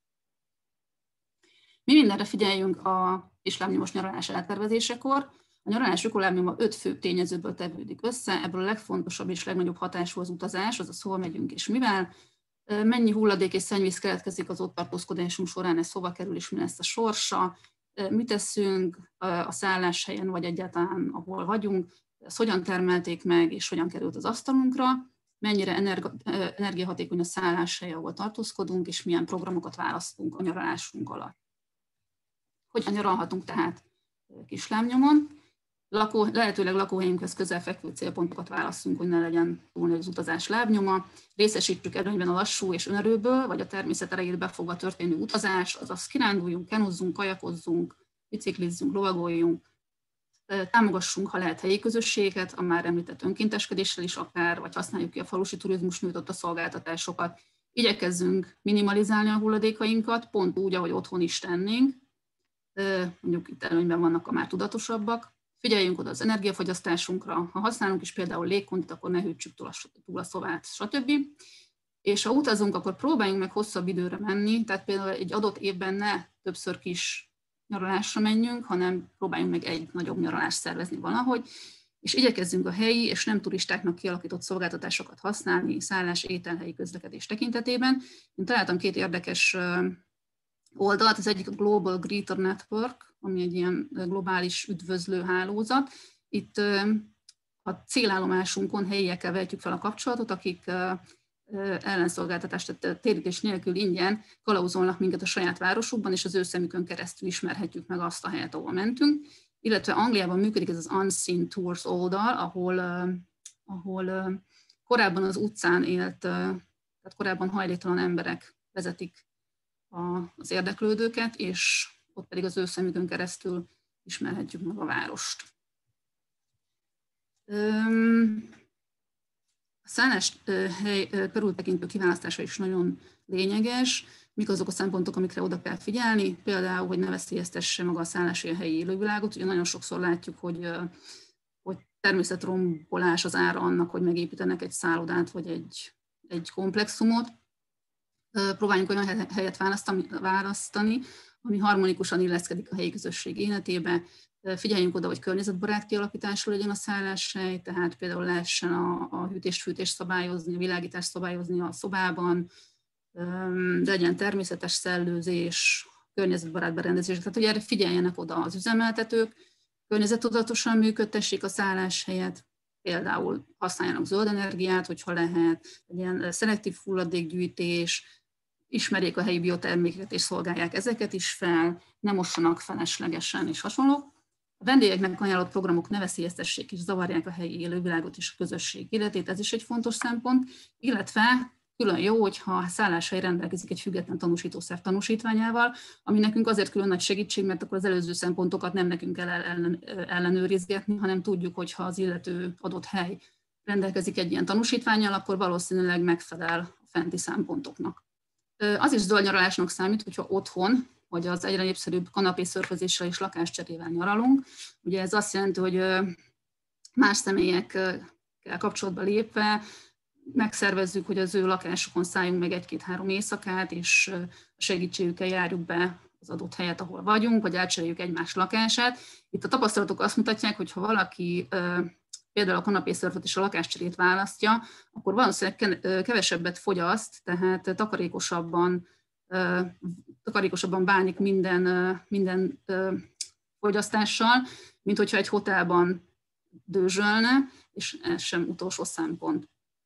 Mi mindenre figyeljünk a kislábnyomos nyaralás eltervezésekor. A nyaralás ökolábnyoma öt fő tényezőből tevődik össze, ebből a legfontosabb és legnagyobb hatású az utazás, azaz hol megyünk és mivel, mennyi hulladék és szennyvíz keletkezik az ott tartózkodásunk során, ez hova kerül és mi lesz a sorsa, mit teszünk a szálláshelyen vagy egyáltalán ahol vagyunk, ezt hogyan termelték meg és hogyan került az asztalunkra, mennyire energiahatékony a szálláshely, ahol tartózkodunk, és milyen programokat választunk a nyaralásunk alatt. Hogyan nyaralhatunk tehát kislábnyomon? Lakó, lehetőleg lakóhelyünkhez közel fekvő célpontokat választunk, hogy ne legyen túl nagy az utazás lábnyoma. Részesítsük előnyben a lassú és önerőből, vagy a természet erejét befogva történő utazás, azaz kiránduljunk, kenuzzunk, kajakozzunk, biciklizzünk, lovagoljunk, támogassunk, ha lehet, helyi közösségeket, a már említett önkénteskedéssel is akár, vagy használjuk ki a falusi turizmus nyújtotta szolgáltatásokat. Igyekezzünk minimalizálni a hulladékainkat, pont úgy, ahogy otthon is tennénk. Mondjuk itt előnyben vannak a már tudatosabbak. Figyeljünk oda az energiafogyasztásunkra, ha használunk is például légkondit, akkor ne hűtsük túl a, túl a szobát, stb. És ha utazunk, akkor próbáljunk meg hosszabb időre menni, tehát például egy adott évben ne többször kis nyaralásra menjünk, hanem próbáljunk meg egy nagyobb nyaralást szervezni valahogy, és igyekezzünk a helyi és nem turistáknak kialakított szolgáltatásokat használni, szállás, ételhelyi közlekedés tekintetében. Én találtam két érdekes oldalt, az egyik a Global Greeter Network, ami egy ilyen globális üdvözlő hálózat. Itt a célállomásunkon helyiekkel vetjük fel a kapcsolatot, akik ellenszolgáltatást, tehát térítés nélkül ingyen kalauzolnak minket a saját városukban, és az ő szemükön keresztül ismerhetjük meg azt a helyet, ahol mentünk. Illetve Angliában működik ez az Unseen Tours oldal, ahol, ahol korábban az utcán élt, tehát korábban hajléktalan emberek vezetik az érdeklődőket, és ott pedig az ő szemükön keresztül ismerhetjük meg a várost. A szálláshely körültekintő kiválasztása is nagyon lényeges. Mik azok a szempontok, amikre oda kell figyelni? Például, hogy ne veszélyeztesse maga a szálláshely élővilágot. Ugye nagyon sokszor látjuk, hogy, hogy természetrombolás az ára annak, hogy megépítenek egy szállodát vagy egy, egy komplexumot. Próbáljunk olyan helyet választani, ami harmonikusan illeszkedik a helyi közösség életébe. Figyeljünk oda, hogy környezetbarát kialakítású legyen a szálláshely, tehát például lehessen a, a hűtést-fűtést szabályozni, a világítást szabályozni a szobában, legyen természetes szellőzés, környezetbarát berendezés. Tehát, hogy erre figyeljenek oda az üzemeltetők, környezettudatosan működtessék a szálláshelyet, például használjanak zöld energiát, hogyha lehet, legyen szelektív hulladékgyűjtés, ismerjék a helyi biotermékeket és szolgálják ezeket is fel, ne mossanak feleslegesen és hasonlók. A vendégeknek ajánlott programok ne veszélyeztessék és zavarják a helyi élővilágot és a közösség életét, ez is egy fontos szempont, illetve külön jó, hogyha a szálláshely rendelkezik egy független tanúsítószerv tanúsítványával, ami nekünk azért külön nagy segítség, mert akkor az előző szempontokat nem nekünk kell ellen, ellenőrizgetni, hanem tudjuk, hogy ha az illető adott hely rendelkezik egy ilyen tanúsítvánnyal, akkor valószínűleg megfelel a fenti szempontoknak. Az is zöld nyaralásnak számít, hogyha otthon, vagy az egyre népszerűbb kanapészörfözéssel és lakáscserével nyaralunk. Ugye ez azt jelenti, hogy más személyekkel kapcsolatba lépve megszervezzük, hogy az ő lakásukon szálljunk meg egy-két-három éjszakát, és a segítségükkel járjuk be az adott helyet, ahol vagyunk, vagy átcseréljük egymás lakását. Itt a tapasztalatok azt mutatják, hogy ha valaki például a kanapészörföt és a lakáscserét választja, akkor valószínűleg kevesebbet fogyaszt, tehát takarékosabban, takarékosabban bánik minden, minden fogyasztással, mint hogyha egy hotelban dőzsölne, és ez sem utolsó szempont.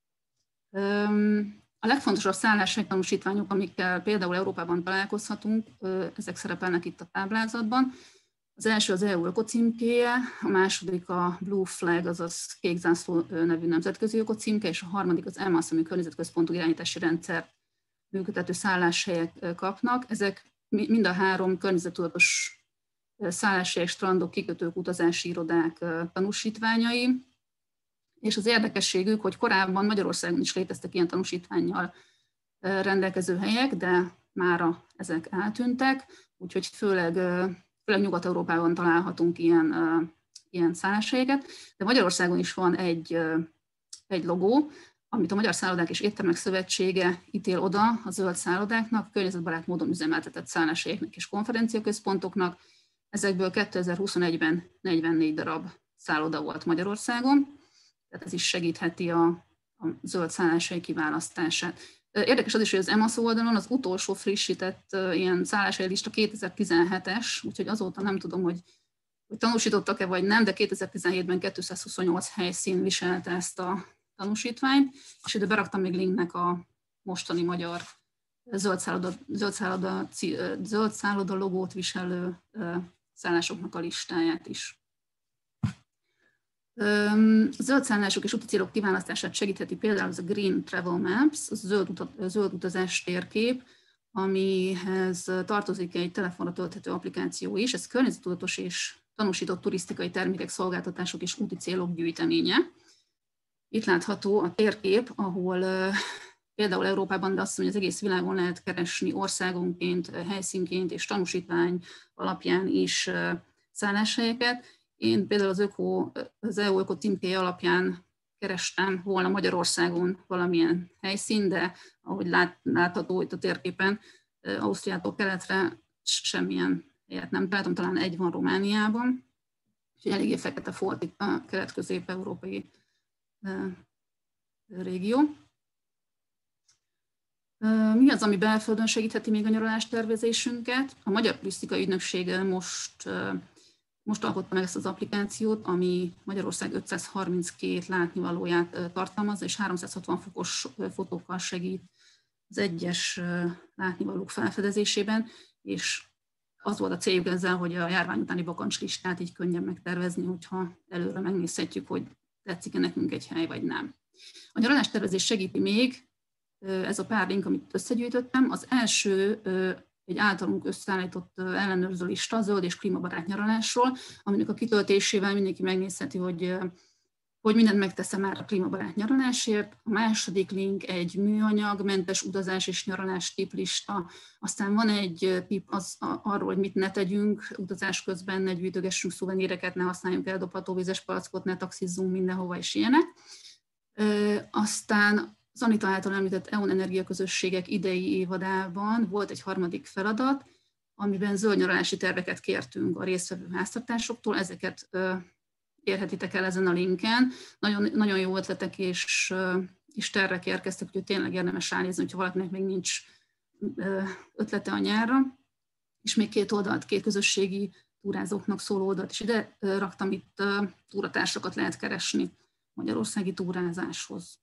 A legfontosabb szálláshely tanúsítványok, amikkel például Európában találkozhatunk, ezek szerepelnek itt a táblázatban. Az első az é u ökocímkéje, a második a Blue Flag, azaz Kék Zászló nevű nemzetközi ökocímke, és a harmadik az e em á es, ami környezetközpontú irányítási rendszer működtető szálláshelyek kapnak. Ezek mind a három környezettudatos szálláshelyek, strandok, kikötők, utazási irodák tanúsítványai. És az érdekességük, hogy korábban Magyarországon is léteztek ilyen tanúsítvánnyal rendelkező helyek, de mára ezek eltűntek, úgyhogy főleg, főleg Nyugat-Európában találhatunk ilyen, ilyen szálláshelyeket, de Magyarországon is van egy, egy logó, amit a Magyar Szállodák és Éttermek Szövetsége ítél oda a zöld szállodáknak, környezetbarát módon üzemeltetett szálláshelyeknek és konferenciaközpontoknak. Ezekből kétezer-huszonegyben negyvennégy darab szálloda volt Magyarországon, tehát ez is segítheti a, a zöld szálláshely kiválasztását. Érdekes az is, hogy az e em á es oldalon az utolsó frissített uh, ilyen szálláshely-lista kétezer-tizenhetes, úgyhogy azóta nem tudom, hogy, hogy tanúsítottak-e vagy nem, de kétezer-tizenhétben kétszázhuszonnyolc helyszín viselte ezt a tanúsítványt, és ide beraktam még linknek a mostani magyar zöld szálloda, zöld szálloda, zöld szálloda logót viselő uh, szállásoknak a listáját is. A zöld szállások és úticélok kiválasztását segítheti például az a Green Travel Maps, az zöld, uta, zöld utazás térkép, amihez tartozik egy telefonra tölthető applikáció is. Ez környezettudatos és tanúsított turisztikai termékek, szolgáltatások és úti célok gyűjteménye. Itt látható a térkép, ahol uh, például Európában, de azt mondja, hogy az egész világon lehet keresni országonként, helyszínként és tanúsítvány alapján is uh, szálláshelyeket. Én például az, öko, az é u ökocímkéje alapján kerestem volna Magyarországon valamilyen helyszín, de ahogy lát, látható itt a térképen, Ausztriától keletre semmilyen helyet nem találtam, talán egy van Romániában, és eléggé fekete folt itt a kelet-közép-európai régió. Mi az, ami belföldön segítheti még a nyaralás tervezésünket? A Magyar Turisztikai Ügynökség most most alkotta meg ezt az applikációt, ami Magyarország ötszázharminckét látnivalóját tartalmaz, és háromszázhatvan fokos fotókkal segít az egyes látnivalók felfedezésében, és az volt a céljuk ezzel, hogy a járvány utáni bakancslistát így könnyebb megtervezni, hogyha előre megnézhetjük, hogy tetszik-e nekünk egy hely, vagy nem. A nyaralástervezés segíti még ez a pár link, amit összegyűjtöttem. Az első egy általunk összeállított ellenőrző lista zöld és klímabarát nyaralásról, aminek a kitöltésével mindenki megnézheti, hogy hogy mindent megteszem már a klímabarát nyaralásért. A második link egy műanyagmentes utazás és nyaralás tiplista. Aztán van egy tip az, arról, hogy mit ne tegyünk utazás közben, ne gyűjtögessünk szuveníreket, ne használjunk eldobható vízes palackot, ne taxizzunk mindenhova és ilyenek. Aztán az Anita által említett é u en energiaközösségek idei évadában volt egy harmadik feladat, amiben zöld nyaralási terveket kértünk a résztvevő háztartásoktól, ezeket érhetitek el ezen a linken. Nagyon, nagyon jó ötletek és, és tervek érkeztek, úgyhogy tényleg érdemes ránézni, hogyha valakinek még nincs ötlete a nyárra. És még két oldalt, két közösségi túrázóknak szóló oldalt is ide raktam, itt túratársakat lehet keresni magyarországi túrázáshoz.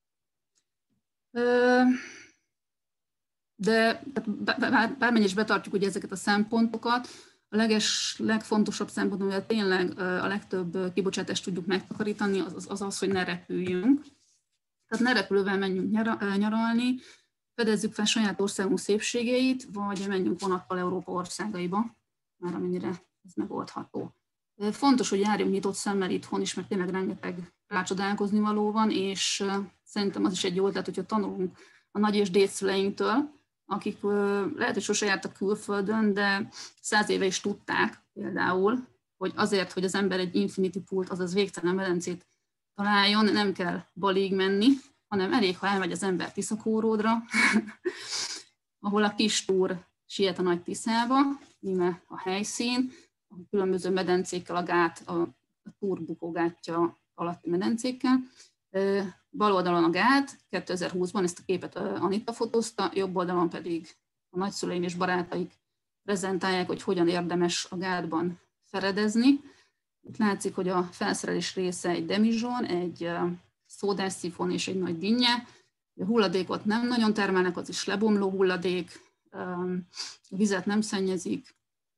De bármennyi is betartjuk ugye ezeket a szempontokat, a leges, legfontosabb szempont, hogy tényleg a legtöbb kibocsátást tudjuk megtakarítani, az az, az hogy ne repüljünk. Tehát ne repülővel menjünk nyaralni, fedezzük fel saját országunk szépségeit, vagy menjünk vonattal Európa országaiba, már amennyire ez megoldható. Fontos, hogy járjunk nyitott szemmel itthon is, mert tényleg rengeteg rácsodálkozni való van, és szerintem az is egy jó ötlet, hogyha tanulunk a nagy- és dédszüleinktől, akik lehet, hogy sose jártak külföldön, de száz éve is tudták például, hogy azért, hogy az ember egy infinity poolt, azaz végtelen medencét találjon, nem kell Balig menni, hanem elég, ha elmegy az ember Tiszakóródra, ahol a kis túr siet a Nagy Tiszába, íme a helyszín, a különböző medencékkel, a gát, a, a túr bukógátja alatti medencékkel. Bal oldalon a gát, kétezer-húszban ezt a képet Anita fotózta, jobb oldalon pedig a nagyszüleim és barátaik prezentálják, hogy hogyan érdemes a gátban feredezni. Itt látszik, hogy a felszerelés része egy demizsón, egy szódásszifon és egy nagy dinnye. A hulladékot nem nagyon termelnek, az is lebomló hulladék, a vizet nem szennyezik,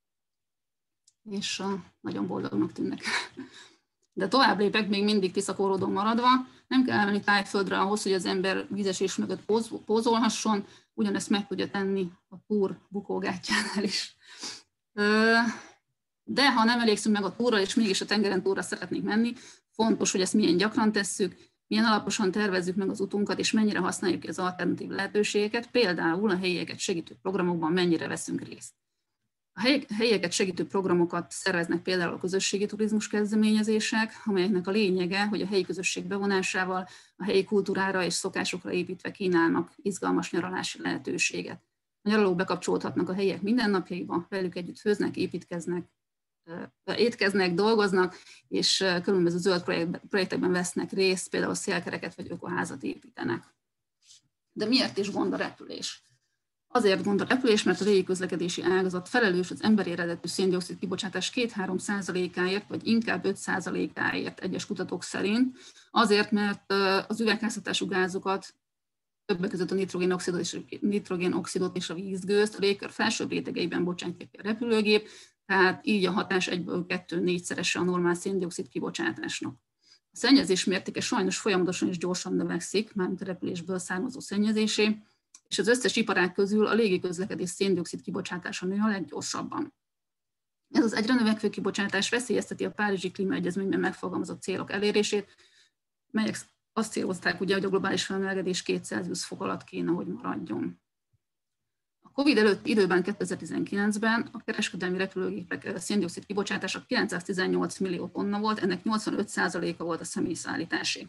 és nagyon boldognak tűnnek. De tovább lépek, még mindig Tiszakóródon maradva, nem kell elmenni Tájföldre ahhoz, hogy az ember vízesés mögött póz, pózolhasson, ugyanezt meg tudja tenni a túr bukógátjánál is. De ha nem elégszünk meg a túrral, és mégis a tengeren túlra szeretnénk menni, fontos, hogy ezt milyen gyakran tesszük, milyen alaposan tervezzük meg az utunkat, és mennyire használjuk ki az alternatív lehetőségeket, például a helyieket segítő programokban mennyire veszünk részt. A helyieket segítő programokat szerveznek például a közösségi turizmus kezdeményezések, amelyeknek a lényege, hogy a helyi közösség bevonásával a helyi kultúrára és szokásokra építve kínálnak izgalmas nyaralási lehetőséget. A nyaralók bekapcsolódhatnak a helyiek mindennapjaiba, velük együtt főznek, építkeznek, étkeznek, dolgoznak, és különböző zöld projektekben vesznek részt, például szélkereket vagy ökoházat építenek. De miért is gond a repülés? Azért gond a repülés, mert a légiközlekedési ágazat felelős az emberi eredetű szén-dioxid kibocsátás két-három százalékáért, vagy inkább öt százalékáért egyes kutatók szerint. Azért, mert az üvegházhatású gázokat, többek között a nitrogénoxidot és, nitrogénoxidot és a vízgőzt a légkör felsőbb rétegeiben bocsátja ki a repülőgép, tehát így a hatás egyből kettő-négyszerese a normál szén-dioxid kibocsátásnak. A szennyezés mértéke sajnos folyamatosan és gyorsan növekszik, mármint a repülésből származó szennyezésé, és az összes iparág közül a légiközlekedés szén-dioxid kibocsátása nő a leggyorsabban. Ez az egyre növekvő kibocsátás veszélyezteti a Párizsi Klímaegyezményben megfogalmazott célok elérését, melyek azt célozták, ugye, hogy a globális felmelegedés két Celsius fok alatt kéne, hogy maradjon. A Covid előtti időben, kétezer-tizenkilencben a kereskedelmi repülőgépek szén-dioxid kibocsátása kilencszáztizennyolc millió tonna volt, ennek nyolcvanöt százaléka volt a személyszállításé.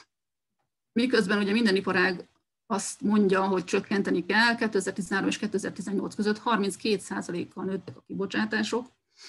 Miközben ugye minden iparág azt mondja, hogy csökkenteni kell, kétezer-tizenhárom és kétezer-tizennyolc között harminckét százalékkal nőttek a kibocsátások,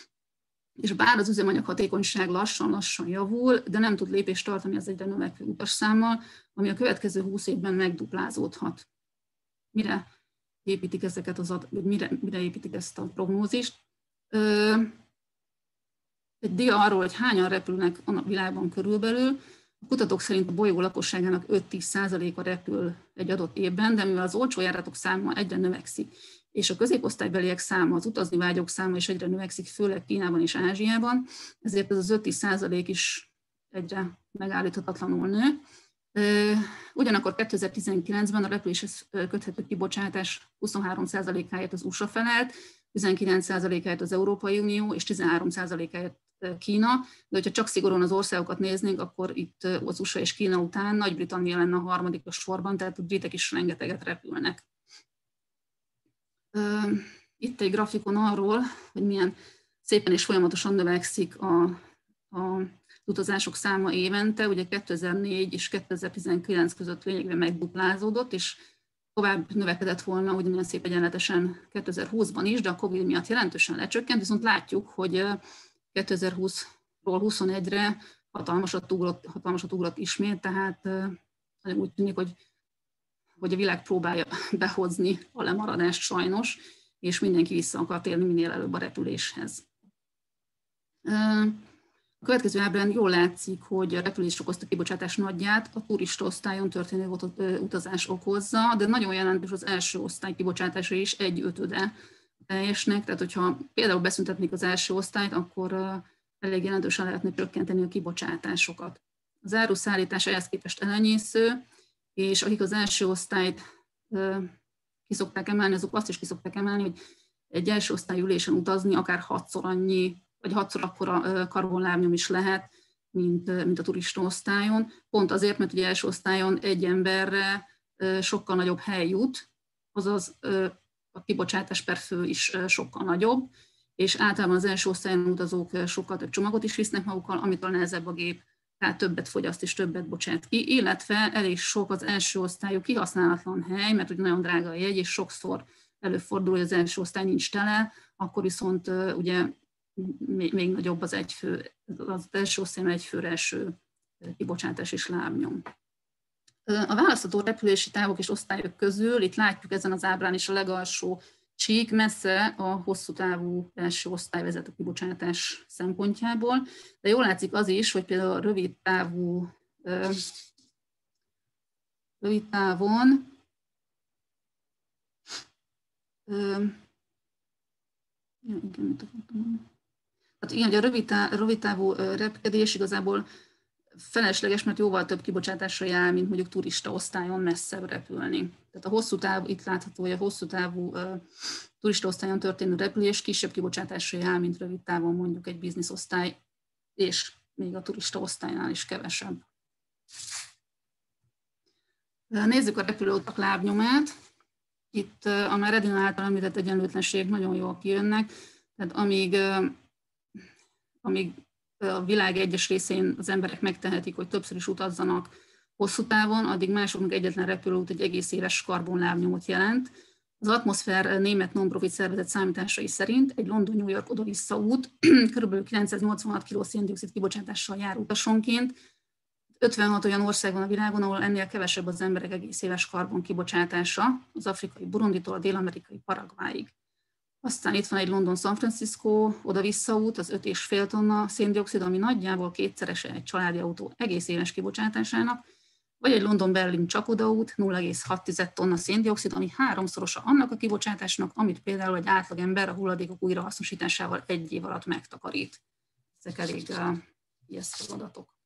és bár az üzemanyag hatékonyság lassan-lassan javul, de nem tud lépést tartani az egyre növekvő utasszámmal, ami a következő húsz évben megduplázódhat. Mire építik ezeket az ad, mire, mire építik ezt a prognózist? Ö, egy dia arról, hogy hányan repülnek a világban körülbelül. A kutatók szerint a bolygó lakosságának öt-tíz százaléka repül egy adott évben, de mivel az olcsó járatok száma egyre növekszik, és a középosztálybeliek száma, az utazni vágyók száma is egyre növekszik, főleg Kínában és Ázsiában, ezért ez az öt-tíz százalék is egyre megállíthatatlanul nő. Ugyanakkor kétezer-tizenkilencben a repüléshez köthető kibocsátás huszonhárom százalékáért az u es á felelt, tizenkilenc százalékáért az Európai Unió és tizenhárom százalékáért Kína, de hogyha csak szigorúan az országokat néznénk, akkor itt az u es á és Kína után Nagy-Britannia lenne a harmadik a sorban, tehát a britek is rengeteget repülnek. Itt egy grafikon arról, hogy milyen szépen és folyamatosan növekszik a, a utazások száma évente, ugye kétezer-négy és kétezer-tizenkilenc között lényegében megduplázódott, és tovább növekedett volna ugyanilyen szép egyenletesen kétezer-húszban is, de a Covid miatt jelentősen lecsökkent, viszont látjuk, hogy kétezer-húszról huszonegyre hatalmasat ugrott, hatalmasat ugrott ismét, tehát nagyon úgy tűnik, hogy, hogy a világ próbálja behozni a lemaradást sajnos, és mindenki vissza akar térni minél előbb a repüléshez. A következő ábrán jól látszik, hogy a repülés okozta kibocsátás nagyját a turista osztályon történő utazás okozza, de nagyon jelentős az első osztály kibocsátása is, egy ötöde teljesnek, tehát hogyha például beszüntetnék az első osztályt, akkor elég jelentősen lehetne csökkenteni a kibocsátásokat. Az áruszállítás ehhez képest elenyésző, és akik az első osztályt ki szokták emelni, azok azt is ki szokták emelni, hogy egy első osztályú ülésen utazni akár hatszor annyi, vagy hatszor akkora karbonlábnyom is lehet, mint, mint a turista osztályon. Pont azért, mert ugye első osztályon egy emberre sokkal nagyobb hely jut, azaz a kibocsátás per fő is sokkal nagyobb, és általában az első osztályon utazók sokkal több csomagot is visznek magukkal, amitől nehezebb a gép, tehát többet fogyaszt és többet bocsát ki, illetve elég sok az első osztályú kihasználatlan hely, mert ugye nagyon drága a jegy, és sokszor előfordul, hogy az első osztály nincs tele, akkor viszont ugye még, még nagyobb az egyfő, az első osztályon egyfőre eső kibocsátás és lábnyom. A választható repülési távok és osztályok közül, itt látjuk ezen az ábrán is a legalsó csík, messze a hosszú távú első osztály vezet a kibocsátás szempontjából, de jól látszik az is, hogy például a rövid távú, rövid távon ja, igen, mit akartam mondani. Hát igen, hogy a rövid, tá, rövid távú repkedés igazából felesleges, mert jóval több kibocsátásra jár, mint mondjuk turista osztályon messzebb repülni. Tehát a hosszú távú, itt látható, hogy a hosszú távú uh, turista osztályon történő repülés kisebb kibocsátásra jár, mint rövid távon mondjuk egy business osztály, és még a turista osztálynál is kevesebb. Nézzük a repülőutak lábnyomát. Itt uh, a már Edina által említett egyenlőtlenség nagyon jól kijönnek, tehát amíg, uh, amíg a világ egyes részén az emberek megtehetik, hogy többször is utazzanak hosszú távon, addig másoknak egyetlen repülőút egy egész éves karbonlábnyomot jelent. Az Atmoszfér német non-profit szervezet számításai szerint egy London-New York oda-vissza út kb. kilencszáznyolcvanhat kiló szén-dioxid kibocsátással jár utasonként. ötvenhat olyan ország van a világon, ahol ennél kevesebb az emberek egész éves karbon kibocsátása, az afrikai Burunditól a dél-amerikai Paraguayig. Aztán itt van egy London-San Francisco oda-vissza út, az öt egész öt tonna szén-dioxid, ami nagyjából kétszerese egy családi autó egész éves kibocsátásának, vagy egy London-Berlin csak odaút, nulla egész hat tonna szén-dioxid, ami háromszorosa annak a kibocsátásnak, amit például egy átlagember a hulladékok újrahasznosításával egy év alatt megtakarít. Ezek elég uh, ijesztő adatok.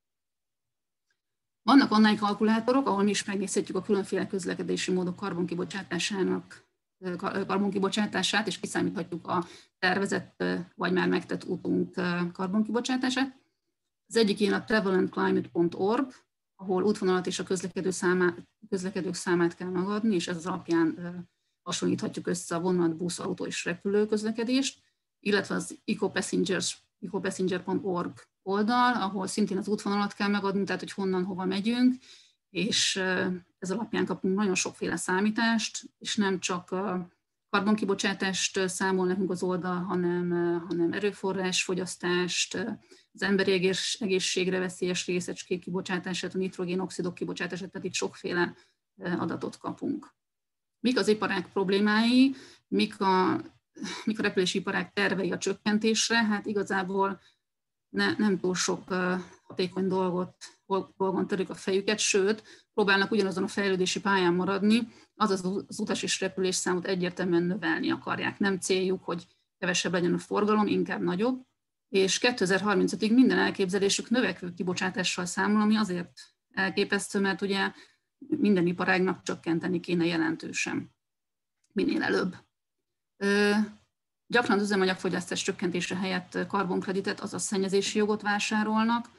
Vannak online kalkulátorok, ahol mi is megnézhetjük a különféle közlekedési módok karbonkibocsátásának karbonkibocsátását, és kiszámíthatjuk a tervezett vagy már megtett útunk karbonkibocsátását. Az egyik ilyen a travel and climate pont org, ahol útvonalat és a közlekedő számát, közlekedők számát kell megadni, és ez az alapján hasonlíthatjuk össze a vonat, busz, autó és repülő közlekedést, illetve az ecopassenger pont org oldal, ahol szintén az útvonalat kell megadni, tehát hogy honnan, hova megyünk, és ez alapján kapunk nagyon sokféle számítást, és nem csak karbonkibocsátást számol nekünk az oldal, hanem, hanem erőforrásfogyasztást, az emberi egészségre veszélyes részecskék kibocsátását, a nitrogénoxidok kibocsátását, tehát itt sokféle adatot kapunk. Mik az iparág problémái, mik a, mik a repülési iparág tervei a csökkentésre? Hát igazából ne, nem túl sok hatékony dolgot, dolgon törik a fejüket, sőt, próbálnak ugyanazon a fejlődési pályán maradni, azaz az utas és repülés számot egyértelműen növelni akarják. Nem céljuk, hogy kevesebb legyen a forgalom, inkább nagyobb, és kétezer-harmincötig minden elképzelésük növekvő kibocsátással számol, ami azért elképesztő, mert ugye minden iparágnak csökkenteni kéne jelentősen, minél előbb. Gyakran az üzemanyagfogyasztás csökkentése helyett karbonkreditet, azaz szennyezési jogot vásárolnak,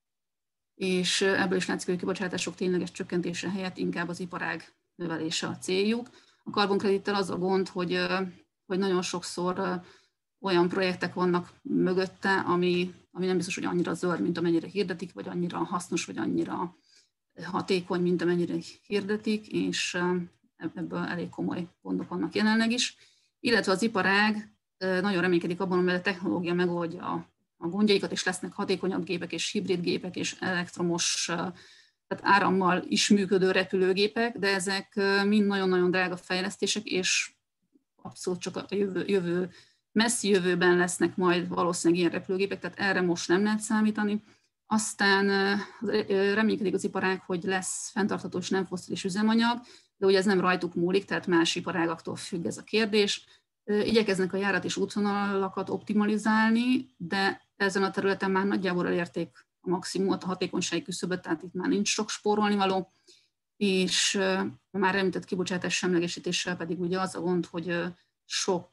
és ebből is látszik, hogy a kibocsátások tényleges csökkentése helyett inkább az iparág növelése a céljuk. A karbonkredittel az a gond, hogy, hogy nagyon sokszor olyan projektek vannak mögötte, ami, ami nem biztos, hogy annyira zöld, mint amennyire hirdetik, vagy annyira hasznos, vagy annyira hatékony, mint amennyire hirdetik, és ebből elég komoly gondok vannak jelenleg is. Illetve az iparág nagyon reménykedik abban, hogy a technológia megoldja a gondjaikat, és lesznek hatékonyabb gépek, és hibrid gépek, és elektromos, tehát árammal is működő repülőgépek, de ezek mind nagyon-nagyon drága fejlesztések, és abszolút csak a jövő, jövő messzi jövőben lesznek majd valószínűleg ilyen repülőgépek, tehát erre most nem lehet számítani. Aztán reménykedik az iparág, hogy lesz fenntartható és nem fosszilis üzemanyag, de ugye ez nem rajtuk múlik, tehát más iparágaktól függ ez a kérdés. Igyekeznek a járat és útvonalakat optimalizálni, de ezen a területen már nagyjából elérték a maximumot, a hatékonysági küszöböt, tehát itt már nincs sok spórolnivaló, és a már említett kibocsátás semlegesítéssel pedig ugye az a gond, hogy sok,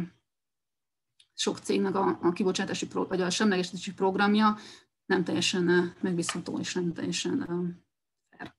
sok cégnek a, a kibocsátási vagy a semlegesítési programja nem teljesen megbízható és nem teljesen fair.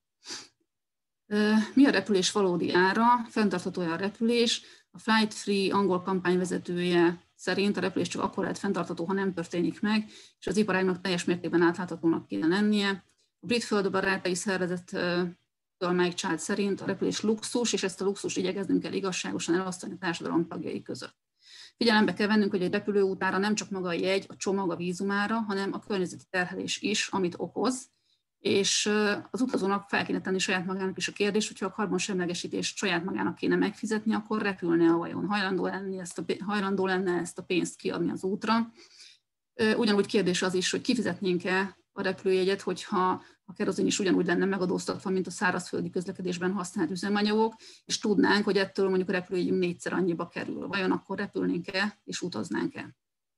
Mi a repülés valódi ára? Fenntartható a repülés. A Flight Free angol kampányvezetője szerint a repülés csak akkor lehet fenntartható, ha nem történik meg, és az iparágnak teljes mértékben átláthatónak kéne lennie. A Brit Földbarátai Szervezettől Mike Child szerint a repülés luxus, és ezt a luxust igyekeznünk kell igazságosan elosztani a társadalom tagjai között. Figyelembe kell vennünk, hogy egy repülőútára nem csak maga a jegy, a csomag, a vízumára, hanem a környezeti terhelés is, amit okoz, és az utazónak fel kéne tenni saját magának is a kérdés, hogyha a karbonsemlegesítést saját magának kéne megfizetni, akkor repülne a vajon? Hajlandó lenne, ezt a, hajlandó lenne ezt a pénzt kiadni az útra? Ugyanúgy kérdés az is, hogy kifizetnénk-e a repülőjegyet, hogyha a kerozin is ugyanúgy lenne megadóztatva, mint a szárazföldi közlekedésben használt üzemanyagok, és tudnánk, hogy ettől mondjuk a repülőjegyünk négyszer annyiba kerül. Vajon akkor repülnénk-e és utaznánk-e?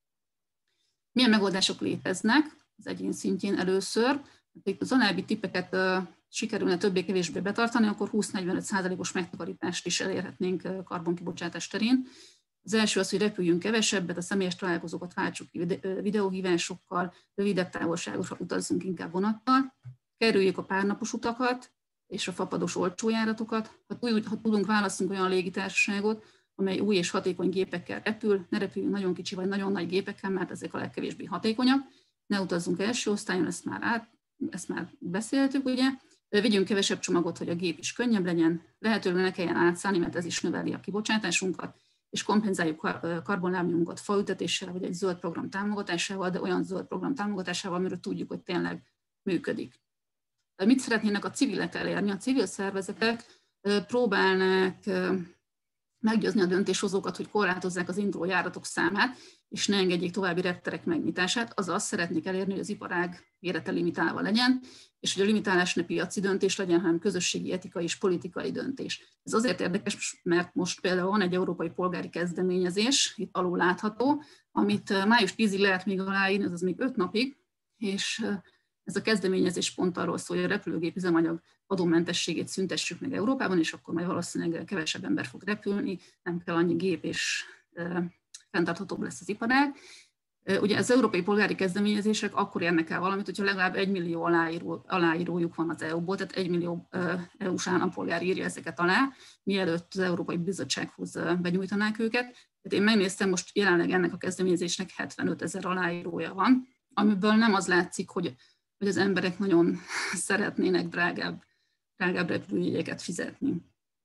Milyen megoldások léteznek az egyén szintjén először? Ha az alábbi tippeket uh, sikerülne többé-kevésbé betartani, akkor húsz-negyvenöt százalékos megtakarítást is elérhetnénk uh, karbonkibocsátás terén. Az első az, hogy repüljünk kevesebbet, a személyes találkozókat váltsuk ki videóhívásokkal, rövidebb távolságosra utazzunk inkább vonattal, kerüljük a párnapos utakat és a fapados olcsó járatokat. Ha, ha tudunk, választunk olyan légitársaságot, amely új és hatékony gépekkel repül, ne repüljünk nagyon kicsi vagy nagyon nagy gépekkel, mert ezek a legkevésbé hatékonyak, ne utazzunk első osztályon, ezt már át, ezt már beszéltük, ugye. Vigyünk kevesebb csomagot, hogy a gép is könnyebb legyen, lehetőleg ne kelljen átszállni, mert ez is növeli a kibocsátásunkat, és kompenzáljuk karbonlábnyumunkat faültetéssel, vagy egy zöld program támogatásával, de olyan zöld program támogatásával, amiről tudjuk, hogy tényleg működik. Mit szeretnének a civilek elérni? A civil szervezetek próbálnak meggyőzni a döntéshozókat, hogy korlátozzák az induló járatok számát, és ne engedjék további repterek megnyitását, azaz szeretnék elérni, hogy az iparág mérete limitálva legyen, és hogy a limitálás ne piaci döntés legyen, hanem közösségi, etikai és politikai döntés. Ez azért érdekes, mert most például van egy európai polgári kezdeményezés, itt alul látható, amit május tízig lehet még aláírni, azaz még öt napig, és ez a kezdeményezés pont arról szól, hogy a repülőgép üzemanyag adómentességét szüntessük meg Európában, és akkor majd valószínűleg kevesebb ember fog repülni, nem kell annyi gép, és fenntarthatóbb lesz az iparág. Ugye az európai polgári kezdeményezések akkor érnek el valamit, hogyha legalább egy millió aláíró, aláírójuk van az é u-ból, tehát egy millió é u-s állampolgár írja ezeket alá, mielőtt az Európai Bizottsághoz benyújtanák őket. Tehát én megnéztem, most jelenleg ennek a kezdeményezésnek hetvenöt ezer aláírója van, amiből nem az látszik, hogy, hogy az emberek nagyon szeretnének drágább, drágább repülőjegyeket fizetni.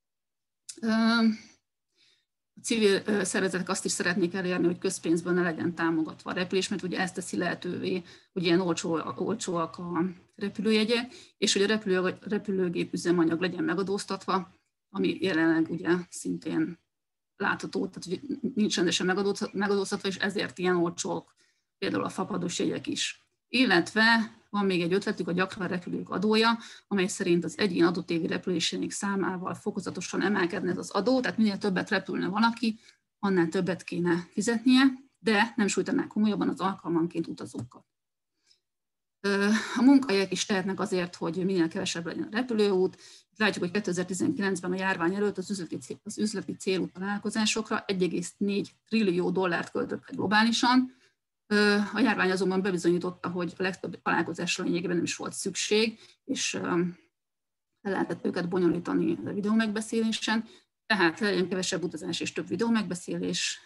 A civil szervezetek azt is szeretnék elérni, hogy közpénzből ne legyen támogatva a repülés, mert ugye ezt teszi lehetővé, hogy ilyen olcsó, olcsóak a repülőjegyek, és hogy a repülő, repülőgép üzemanyag legyen megadóztatva, ami jelenleg ugye szintén látható, tehát hogy nincs rendesen megadóztatva, és ezért ilyen olcsók például a fapados jegyek is. Illetve van még egy ötletük, a gyakran repülők adója, amely szerint az egyén adott évi repülésének számával fokozatosan emelkedne ez az adó, tehát minél többet repülne valaki, annál többet kéne fizetnie, de nem sújtanák komolyabban az alkalmanként utazókat. A munkahelyek is tehetnek azért, hogy minél kevesebb legyen a repülőút. Látjuk, hogy kétezer-tizenkilencben a járvány előtt az üzleti, cél, az üzleti célú találkozásokra egy egész négy trillió dollárt költöttek globálisan. A járvány azonban bebizonyította, hogy a legtöbb találkozásra lényegében nem is volt szükség, és el lehetett őket bonyolítani a videómegbeszélésen, tehát legyen kevesebb utazás és több videómegbeszélés.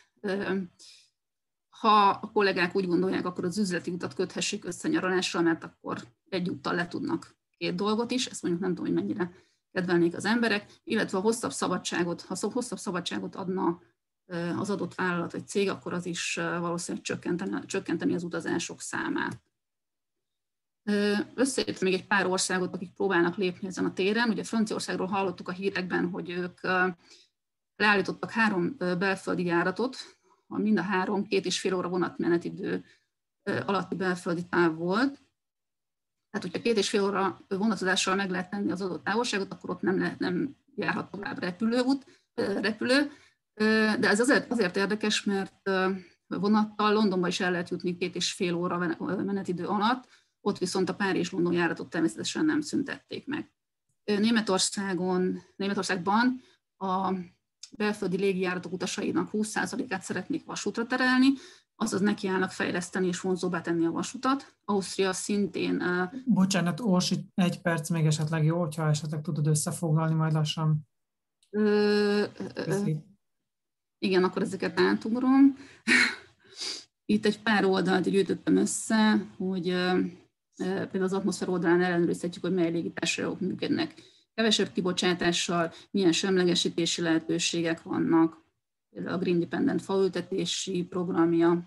Ha a kollégák úgy gondolják, akkor az üzleti utat köthessék össze nyaralásra, mert akkor egy úttal le tudnak két dolgot is, ezt mondjuk nem tudom, hogy mennyire kedvelnék az emberek, illetve a hosszabb szabadságot, ha hosszabb szabadságot adna az adott vállalat vagy cég, akkor az is valószínűleg csökkenteni, csökkenteni az utazások számát. Összeértem még egy pár országot, akik próbálnak lépni ezen a téren. Ugye Franciaországról hallottuk a hírekben, hogy ők leállítottak három belföldi járatot, mind a három két és fél óra vonatmenetidő alatti belföldi táv volt. Tehát, hogyha két és fél óra vonatozással meg lehet tenni az adott távolságot, akkor ott nem, lehet, nem járhat tovább repülőút, repülő. De ez azért, azért érdekes, mert vonattal Londonba is el lehet jutni két és fél óra menetidő alatt, ott viszont a Párizs-London járatot természetesen nem szüntették meg. Németországon, Németországban a belföldi légijáratok utasainak húsz százalékát szeretnék vasútra terelni, azaz nekiállnak fejleszteni és vonzóbbá tenni a vasutat. Ausztria szintén... Bocsánat, Orsi, egy perc még esetleg jó, hogyha esetleg tudod összefoglalni majd lassan. Ö, ö, igen, akkor ezeket átugrom. Itt egy pár oldalt gyűjtöttem össze, hogy például az atmoszfér oldalán ellenőrizhetjük, hogy mely légitársaságok működnek kevesebb kibocsátással, milyen semlegesítési lehetőségek vannak, például a Green Dependent faültetési programja.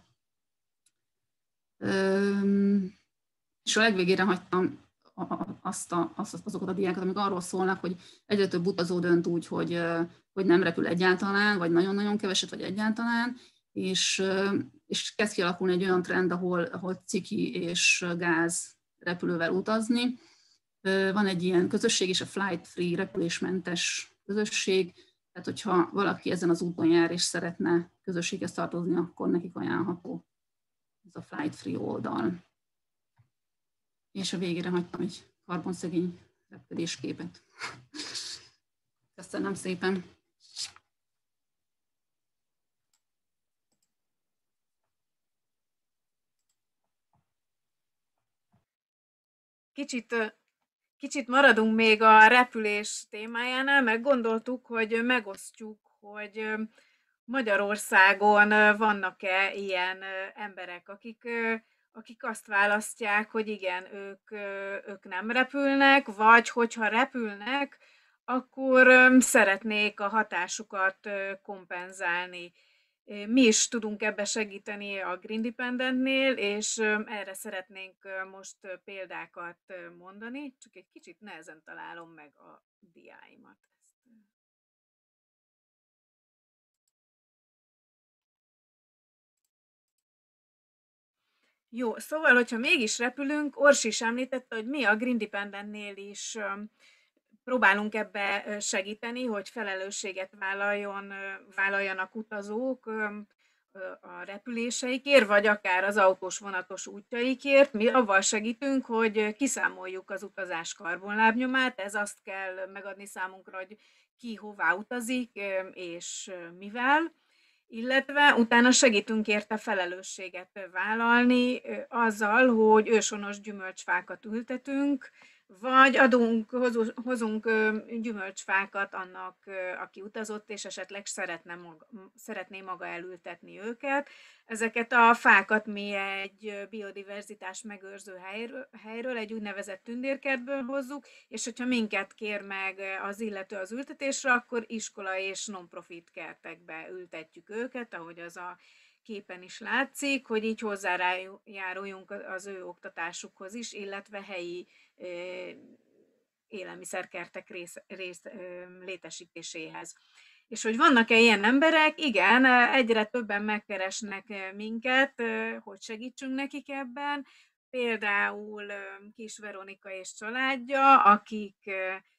És a legvégére hagytam azt a, azt, azokat a diákat, amik arról szólnak, hogy egyre több utazó dönt úgy, hogy, hogy nem repül egyáltalán, vagy nagyon-nagyon keveset, vagy egyáltalán, és, és kezd kialakulni egy olyan trend, ahol, ahol ciki és gáz repülővel utazni. Van egy ilyen közösség is, a Flight Free, repülésmentes közösség, tehát hogyha valaki ezen az úton jár és szeretne közösséghez tartozni, akkor nekik ajánlható ez a Flight Free oldal. És a végére hagytam egy karbonszegény repkedésképet. Köszönöm szépen! Kicsit, kicsit maradunk még a repülés témájánál, meg gondoltuk, hogy megosztjuk, hogy Magyarországon vannak-e ilyen emberek, akik, akik azt választják, hogy igen, ők, ők nem repülnek, vagy hogyha repülnek, akkor szeretnék a hatásukat kompenzálni. Mi is tudunk ebbe segíteni a Green Dependentnél, és erre szeretnénk most példákat mondani, csak egy kicsit nehezen találom meg a diáimat. Jó, szóval, hogyha mégis repülünk, Orsi is említette, hogy mi a Green Dependentnél is próbálunk ebbe segíteni, hogy felelősséget vállaljon, vállaljanak utazók a repüléseikért, vagy akár az autós vonatos útjaikért. Mi avval segítünk, hogy kiszámoljuk az utazás karbonlábnyomát, ez azt kell megadni számunkra, hogy ki hová utazik, és mivel, illetve utána segítünk érte felelősséget vállalni azzal, hogy őshonos gyümölcsfákat ültetünk, vagy adunk, hozunk gyümölcsfákat annak, aki utazott, és esetleg szeretne maga, szeretné maga elültetni őket. Ezeket a fákat mi egy biodiverzitás megőrző helyről, helyről, egy úgynevezett tündérkertből hozzuk, és hogyha minket kér meg az illető az ültetésre, akkor iskola és non-profit kertekbe ültetjük őket, ahogy az a képen is látszik, hogy így hozzájáruljunk az ő oktatásukhoz is, illetve helyi élelmiszerkertek rész, rész, létesítéséhez. És hogy vannak-e ilyen emberek? Igen, egyre többen megkeresnek minket, hogy segítsünk nekik ebben. Például Kis Veronika és családja, akik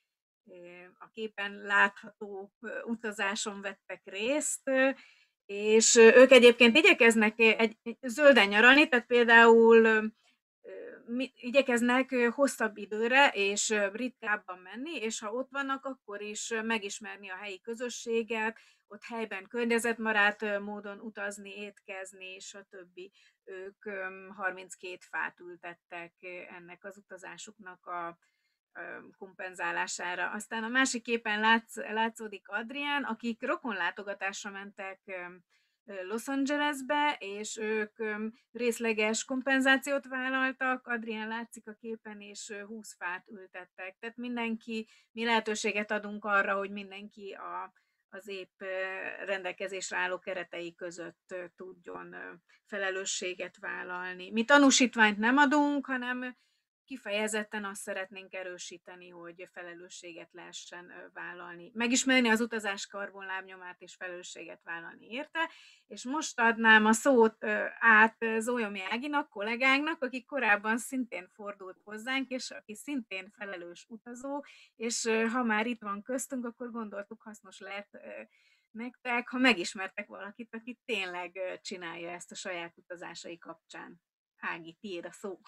a képen látható utazáson vettek részt, és ők egyébként igyekeznek egy, egy zölden nyaralni, tehát például mi, igyekeznek hosszabb időre és ritkábban menni, és ha ott vannak, akkor is megismerni a helyi közösséget, ott helyben környezetbarát módon utazni, étkezni, stb. Ők harminckét fát ültettek ennek az utazásuknak a kompenzálására. Aztán a másik képen látsz, látszódik Adrián, akik rokonlátogatásra mentek Los Angelesbe, és ők részleges kompenzációt vállaltak, Adrián látszik a képen, és húsz fát ültettek. Tehát mindenki, mi lehetőséget adunk arra, hogy mindenki a, az épp rendelkezésre álló keretei között tudjon felelősséget vállalni. Mi tanúsítványt nem adunk, hanem kifejezetten azt szeretnénk erősíteni, hogy felelősséget lehessen vállalni. Megismerni az utazás karbonlábnyomát és felelősséget vállalni érte, és most adnám a szót át Zólyomi Áginak, kollégánknak, aki korábban szintén fordult hozzánk, és aki szintén felelős utazó, és ha már itt van köztünk, akkor gondoltuk hasznos lehet nektek, ha megismertek valakit, aki tényleg csinálja ezt a saját utazásai kapcsán. Ági, tiéd a szó.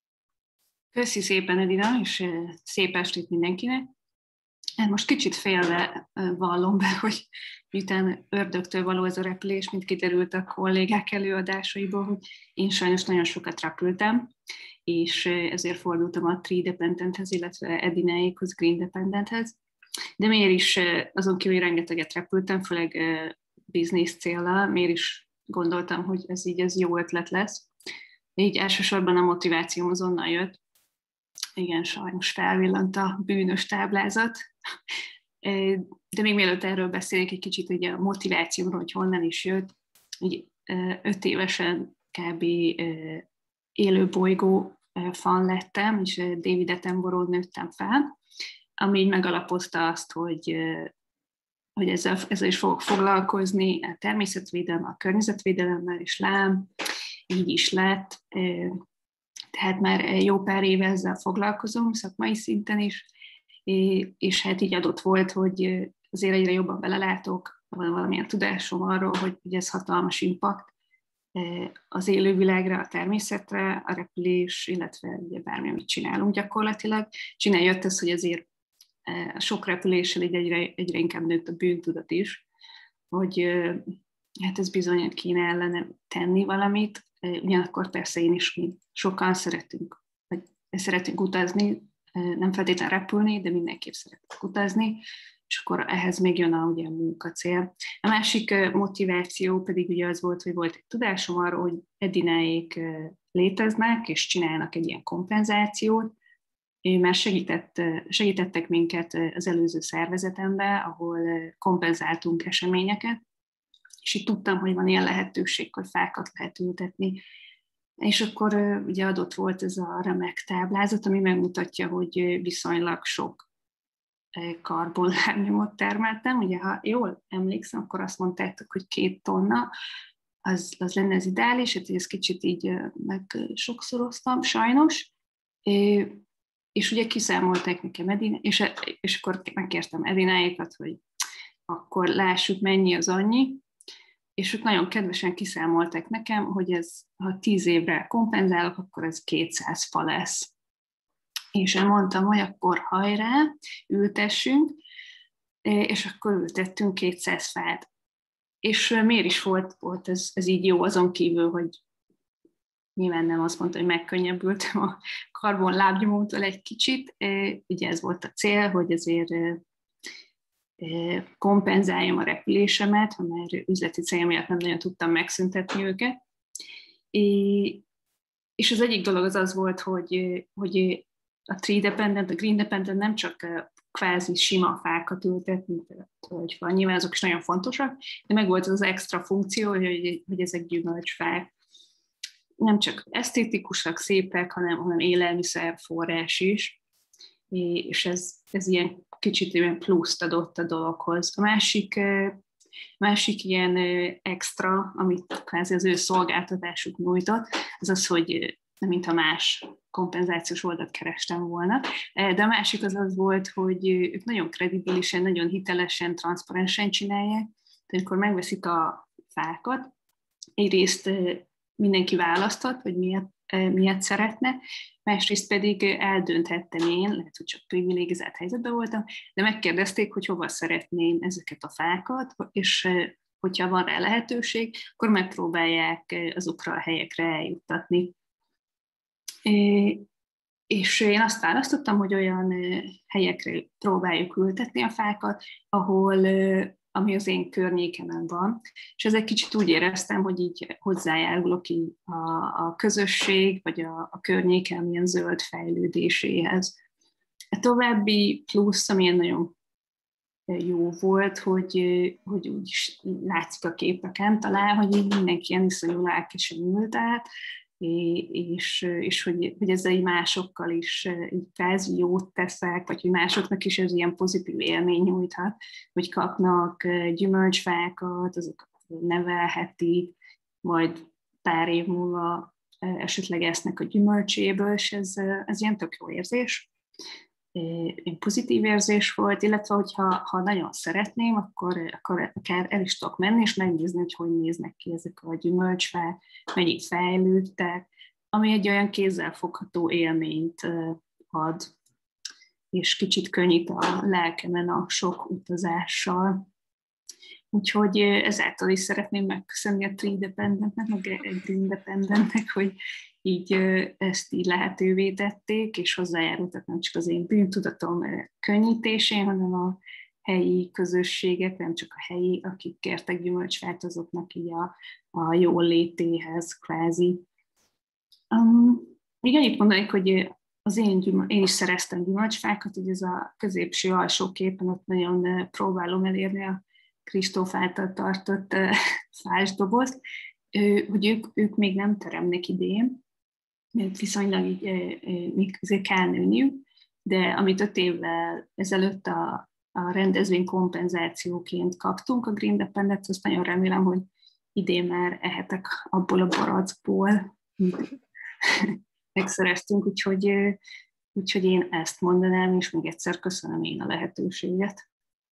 Köszi szépen, Edina, és szép estét mindenkinek. Most kicsit félve vallom be, hogy miután ördögtől való ez a repülés, mint kiderült a kollégák előadásaiból, hogy én sajnos nagyon sokat repültem, és ezért fordultam a Tree Dependenthez, illetve Edináékhoz, Green Dependenthez. De miért is, azon kívül rengeteget repültem, főleg business céllal, miért is gondoltam, hogy ez így ez jó ötlet lesz. Így elsősorban a motivációm azonnal jött. Igen, sajnos felvillant a bűnös táblázat. De még mielőtt erről beszélnék egy kicsit, ugye a motivációról, hogy honnan is jött. Ugye, öt évesen kb. Élő bolygó fan lettem, és David Attenborough nőttem fel, ami így megalapozta azt, hogy, hogy ezzel, ezzel is fogok foglalkozni, a természetvédelemmel, a környezetvédelemmel, és lám, így is lett. Tehát már jó pár éve ezzel foglalkozom, szakmai szinten is, és hát így adott volt, hogy azért egyre jobban belelátok, van valamilyen tudásom arról, hogy ez hatalmas impact az élővilágra, a természetre, a repülés, illetve ugye bármi, amit csinálunk gyakorlatilag. Csinál jött ez, hogy azért a sok repüléssel így egyre, egyre inkább nőtt a bűntudat is, hogy hát ez bizony kéne ellene tenni valamit. Ugyanakkor persze én is, mi sokan szeretünk, vagy szeretünk utazni, nem feltétlenül repülni, de mindenképp szeretünk utazni, és akkor ehhez még jön a, ugye, a munkacél. A másik motiváció pedig ugye az volt, hogy volt egy tudásom arról, hogy Edináék léteznek, és csinálnak egy ilyen kompenzációt. Már segített, segítettek minket az előző szervezetembe, ahol kompenzáltunk eseményeket, és így tudtam, hogy van ilyen lehetőség, hogy fákat lehet ültetni. És akkor ugye adott volt ez a remek táblázat, ami megmutatja, hogy viszonylag sok karbonlábnyomot termeltem. Ugye, ha jól emlékszem, akkor azt mondtátok, hogy két tonna, az, az lenne az ideális, hát ezt kicsit így meg sokszoroztam, sajnos. És ugye kiszámolták nekem Edina, és, és akkor megkértem Edináékat, hogy akkor lássuk, mennyi az annyi, és ők nagyon kedvesen kiszámolták nekem, hogy ez, ha tíz évre kompenzálok, akkor ez kétszáz fa lesz. És én mondtam, hogy akkor hajrá, ültessünk, és akkor ültettünk kétszáz fát. És miért is volt, volt ez, ez így jó, azon kívül, hogy nyilván nem azt mondta, hogy megkönnyebbültem a karbonlábnyomótól egy kicsit. Ugye ez volt a cél, hogy azért kompenzáljam a repülésemet, ha már üzleti cél miatt nem nagyon tudtam megszüntetni őket. És az egyik dolog az az volt, hogy, hogy a Tree Dependent, a Green Dependent nem csak kvázi sima fákat ültet, mint a tölgyfa, nyilván azok is nagyon fontosak, de meg volt az, az extra funkció, hogy, hogy ezek gyümölcsfák. Nem csak esztétikusak, szépek, hanem, hanem élelmiszerforrás is. És ez, ez ilyen kicsit ilyen pluszt adott a dologhoz. A másik, másik ilyen extra, amit kvázi az ő szolgáltatásuk nyújtott, az az, hogy nem mintha más kompenzációs oldalt kerestem volna. De a másik az az volt, hogy ők nagyon kredibilisen, nagyon hitelesen, transzparensen csinálják. Tehát amikor megveszik a fákat, egyrészt mindenki választhat, hogy miért, miért szeretne, másrészt pedig eldönthettem én, lehet, hogy csak privilegizált helyzetben voltam, de megkérdezték, hogy hova szeretném ezeket a fákat, és hogyha van rá lehetőség, akkor megpróbálják azokra a helyekre eljuttatni. És én azt választottam, hogy olyan helyekre próbáljuk ültetni a fákat, ahol, ami az én környékemen van, és ezzel kicsit úgy éreztem, hogy így hozzájárulok így a, a közösség, vagy a, a környékem ilyen zöld fejlődéséhez. A további plusz, amilyen nagyon jó volt, hogy, hogy úgy is látszik a képeken talán, hogy így mindenki ilyen iszonyú lelkesen ült át, és, és hogy, hogy ezzel így másokkal is így kvázi jót teszek, vagy hogy másoknak is ez ilyen pozitív élmény nyújthat, hogy kapnak gyümölcsfákat, azokat nevelhetik, majd pár év múlva esetleg esznek a gyümölcséből, és ez, ez ilyen tök jó érzés. Egy pozitív érzés volt, illetve hogyha ha nagyon szeretném, akkor, akkor akár el is tudok menni, és megnézni, hogy hogy néznek ki ezek a gyümölcsfák, mennyit fejlődtek, ami egy olyan kézzelfogható élményt ad, és kicsit könnyít a lelkemen a sok utazással. Úgyhogy ezáltal is szeretném megköszönni a Tree Independentnek, meg a Green Independentnek, hogy így ezt így lehetővé tették, és hozzájárultak nem csak az én bűntudatom könnyítésén, hanem a helyi közösségek, nem csak a helyi, akik kértek gyümölcsfát, azoknak így a, a jól létéhez kvázi. Um, még annyit mondanék, hogy az én, gyümöl, én is szereztem gyümölcsfákat, hogy ez a középső alsó képen ott nagyon próbálom elérni a Kristóf által tartott fásdobozt, hogy ők, ők még nem teremnek idén, mert viszonylag így, még azért kell nőniük, de amit öt évvel ezelőtt a, a rendezvény kompenzációként kaptunk a Green Independent, azt nagyon remélem, hogy idén már ehetek abból a barackból, amit megszereztünk, úgyhogy, úgyhogy én ezt mondanám, és még egyszer köszönöm én a lehetőséget.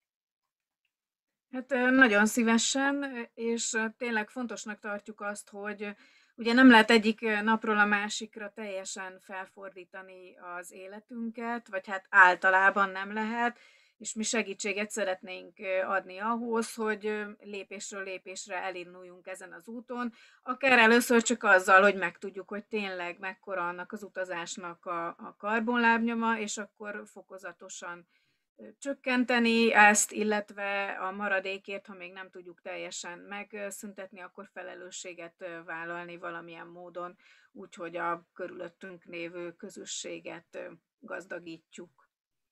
Hát nagyon szívesen, és tényleg fontosnak tartjuk azt, hogy ugye nem lehet egyik napról a másikra teljesen felfordítani az életünket, vagy hát általában nem lehet, és mi segítséget szeretnénk adni ahhoz, hogy lépésről lépésre elinduljunk ezen az úton, akár először csak azzal, hogy megtudjuk, hogy tényleg mekkora annak az utazásnak a, a karbonlábnyoma, és akkor fokozatosan csökkenteni ezt, illetve a maradékért, ha még nem tudjuk teljesen megszüntetni, akkor felelősséget vállalni valamilyen módon, úgyhogy a körülöttünk lévő közösséget gazdagítjuk.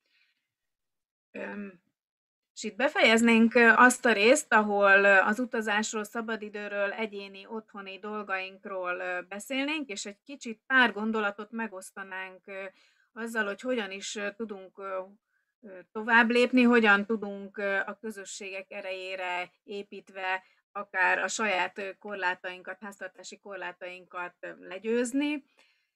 És itt befejeznénk azt a részt, ahol az utazásról, szabadidőről, egyéni, otthoni dolgainkról beszélnénk, és egy kicsit pár gondolatot megosztanánk azzal, hogy hogyan is tudunk tovább lépni, hogyan tudunk a közösségek erejére építve akár a saját korlátainkat, háztartási korlátainkat legyőzni.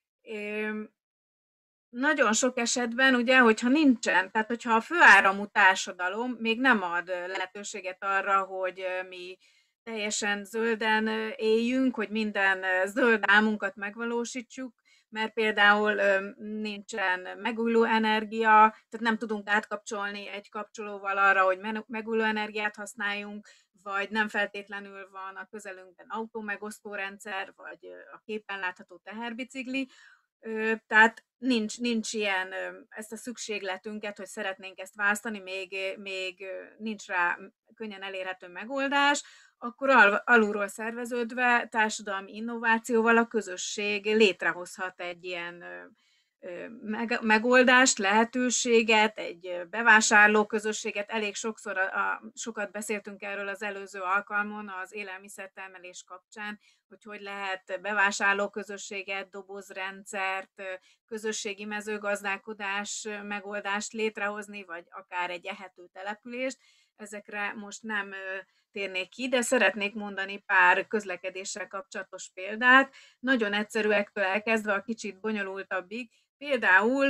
Nagyon sok esetben, ugye, hogyha nincsen, tehát hogyha a főáramú társadalom még nem ad lehetőséget arra, hogy mi teljesen zölden éljünk, hogy minden zöld álmunkat megvalósítsuk, mert például nincsen megújuló energia, tehát nem tudunk átkapcsolni egy kapcsolóval arra, hogy megújuló energiát használjunk, vagy nem feltétlenül van a közelünkben autómegosztó rendszer, vagy a képen látható teherbicikli, tehát nincs, nincs ilyen, ezt a szükségletünket, hogy szeretnénk ezt választani, még, még nincs rá könnyen elérhető megoldás, akkor al- alulról szerveződve társadalmi innovációval a közösség létrehozhat egy ilyen megoldást, lehetőséget, egy bevásárló közösséget. Elég sokszor, a, a, sokat beszéltünk erről az előző alkalmon az élelmiszertermelés kapcsán, hogy hogy lehet bevásárló közösséget, dobozrendszert, közösségi mezőgazdálkodás megoldást létrehozni, vagy akár egy ehető települést. Ezekre most nem térnék ki, de szeretnék mondani pár közlekedéssel kapcsolatos példát, nagyon egyszerűektől elkezdve a kicsit bonyolultabbig. Például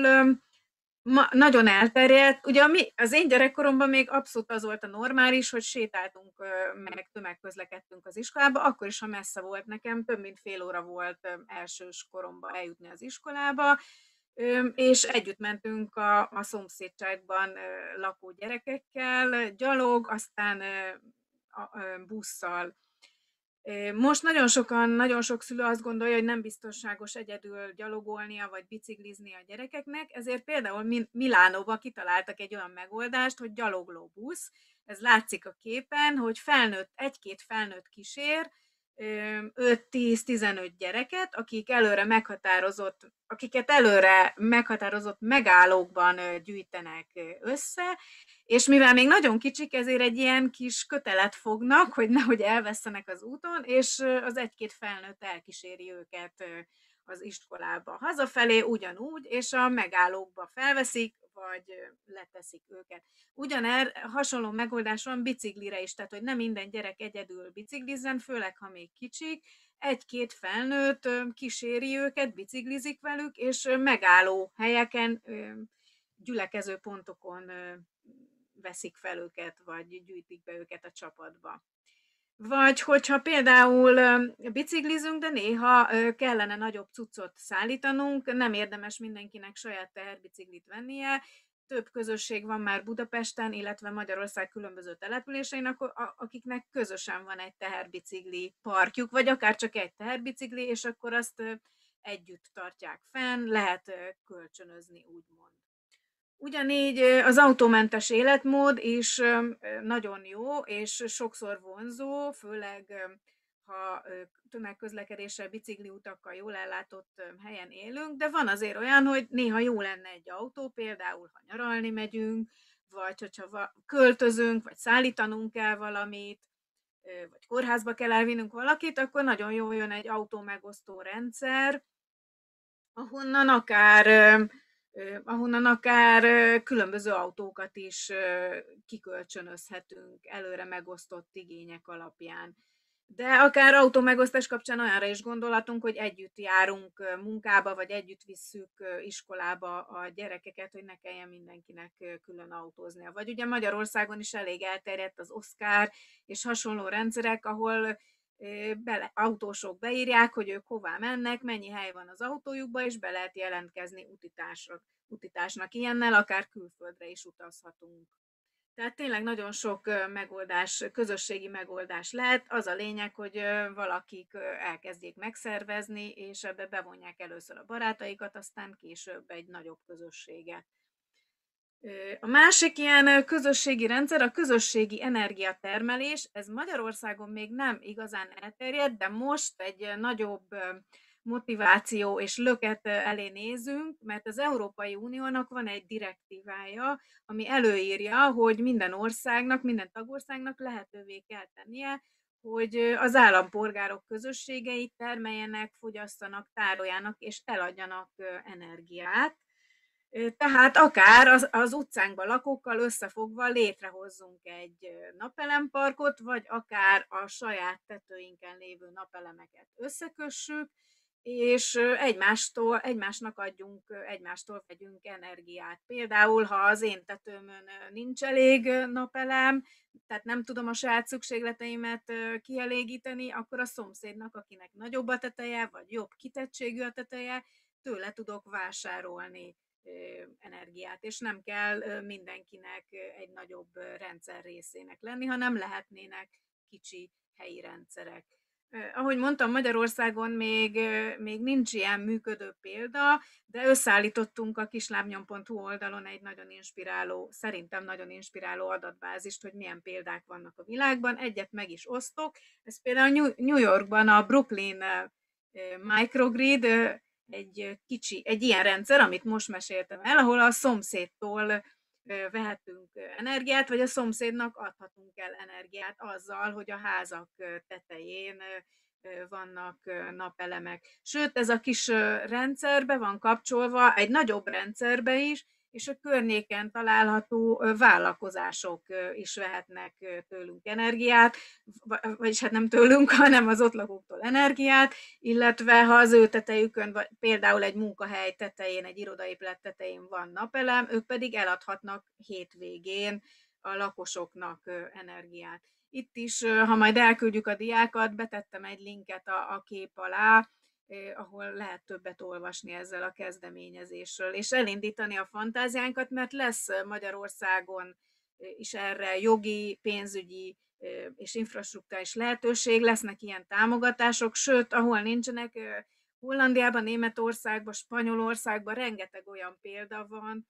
ma nagyon elterjedt, ugye mi, az én gyerekkoromban még abszolút az volt a normális, hogy sétáltunk, meg tömegközlekedtünk az iskolába, akkor is, ha messze volt nekem, több mint fél óra volt elsős koromban eljutni az iskolába, és együtt mentünk a, a szomszédságban lakó gyerekekkel, gyalog, aztán a busszal. Most nagyon sokan, nagyon sok szülő azt gondolja, hogy nem biztonságos egyedül gyalogolnia vagy biciklizni a gyerekeknek, ezért például Milánóban kitaláltak egy olyan megoldást, hogy gyalogló busz. Ez látszik a képen, hogy felnőtt, egy-két felnőtt kísér, öt-tíz-tizenöt gyereket, akik előre meghatározott, akiket előre meghatározott megállókban gyűjtenek össze, és mivel még nagyon kicsik, ezért egy ilyen kis kötelet fognak, hogy nehogy elvesszenek az úton, és az egy-két felnőtt elkíséri őket az iskolába. Hazafelé ugyanúgy, és a megállókba felveszik, vagy leteszik őket. Ugyaner hasonló megoldás van biciklire is, tehát hogy nem minden gyerek egyedül biciklizzen, főleg ha még kicsik, egy-két felnőtt kíséri őket, biciklizik velük, és megálló helyeken, gyülekező pontokon veszik fel őket, vagy gyűjtik be őket a csapatba. Vagy hogyha például biciklizünk, de néha kellene nagyobb cuccot szállítanunk, nem érdemes mindenkinek saját teherbiciklit vennie, több közösség van már Budapesten, illetve Magyarország különböző településein, akiknek közösen van egy teherbicikli parkjuk, vagy akár csak egy teherbicikli, és akkor azt együtt tartják fenn, lehet kölcsönözni, úgymond. Ugyanígy az autómentes életmód is nagyon jó, és sokszor vonzó, főleg ha tömegközlekedéssel, bicikliutakkal jól ellátott helyen élünk, de van azért olyan, hogy néha jó lenne egy autó, például ha nyaralni megyünk, vagy hogyha költözünk, vagy szállítanunk kell valamit, vagy kórházba kell elvinnünk valakit, akkor nagyon jól jön egy autómegosztó rendszer, ahonnan akár ahonnan akár különböző autókat is kikölcsönözhetünk előre megosztott igények alapján. De akár autómegosztás kapcsán olyanra is gondolhatunk, hogy együtt járunk munkába, vagy együtt visszük iskolába a gyerekeket, hogy ne kelljen mindenkinek külön autóznia. Vagy ugye Magyarországon is elég elterjedt az Oscar és hasonló rendszerek, ahol bele, autósok beírják, hogy ők hová mennek, mennyi hely van az autójukba, és be lehet jelentkezni utitásra, utitásnak. Ilyennel akár külföldre is utazhatunk. Tehát tényleg nagyon sok megoldás, közösségi megoldás lehet. Az a lényeg, hogy valakik elkezdjék megszervezni, és ebbe bevonják először a barátaikat, aztán később egy nagyobb közösséget. A másik ilyen közösségi rendszer a közösségi energiatermelés. Ez Magyarországon még nem igazán elterjedt, de most egy nagyobb motiváció és löket elé nézünk, mert az Európai Uniónak van egy direktívája, ami előírja, hogy minden országnak, minden tagországnak lehetővé kell tennie, hogy az állampolgárok közösségei termeljenek, fogyasszanak, tároljanak és eladjanak energiát. Tehát akár az, az utcánkban lakókkal összefogva létrehozzunk egy napelemparkot, vagy akár a saját tetőinken lévő napelemeket összekössük, és egymástól, egymásnak adjunk, egymástól vegyünk energiát. Például, ha az én tetőmön nincs elég napelem, tehát nem tudom a saját szükségleteimet kielégíteni, akkor a szomszédnak, akinek nagyobb a teteje, vagy jobb kitettségű a teteje, tőle tudok vásárolni energiát, és nem kell mindenkinek egy nagyobb rendszer részének lenni, hanem lehetnének kicsi helyi rendszerek. Ahogy mondtam, Magyarországon még, még nincs ilyen működő példa, de összeállítottunk a kislábnyom pont hu oldalon egy nagyon inspiráló, szerintem nagyon inspiráló adatbázist, hogy milyen példák vannak a világban. Egyet meg is osztok. Ez például New Yorkban a Brooklyn Microgrid, egy kicsi, egy ilyen rendszer, amit most meséltem el, ahol a szomszédtól vehetünk energiát, vagy a szomszédnak adhatunk el energiát azzal, hogy a házak tetején vannak napelemek. Sőt, ez a kis rendszerbe van kapcsolva egy nagyobb rendszerbe is, és a környéken található vállalkozások is vehetnek tőlünk energiát, vagyis hát nem tőlünk, hanem az ott lakóktól energiát, illetve ha az ő tetejükön, például egy munkahely tetején, egy irodaépület tetején van napelem, ők pedig eladhatnak hétvégén a lakosoknak energiát. Itt is, ha majd elküldjük a diákat, betettem egy linket a, a kép alá, ahol lehet többet olvasni ezzel a kezdeményezésről, és elindítani a fantáziánkat, mert lesz Magyarországon is erre jogi, pénzügyi és infrastruktúrális lehetőség, lesznek ilyen támogatások, sőt, ahol nincsenek, Hollandiában, Németországban, Spanyolországban rengeteg olyan példa van,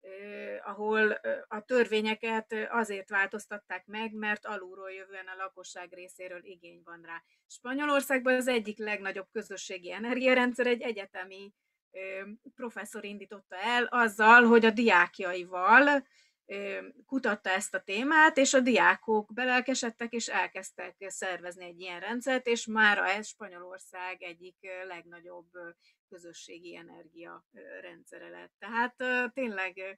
ahol a törvényeket azért változtatták meg, mert alulról jövően a lakosság részéről igény van rá. Spanyolországban az egyik legnagyobb közösségi energiarendszer egy egyetemi professzor indította el azzal, hogy a diákjaival kutatta ezt a témát, és a diákok belelkesedtek, és elkezdtek szervezni egy ilyen rendszert, és mára ez Spanyolország egyik legnagyobb közösségi energia rendszere lett. Tehát tényleg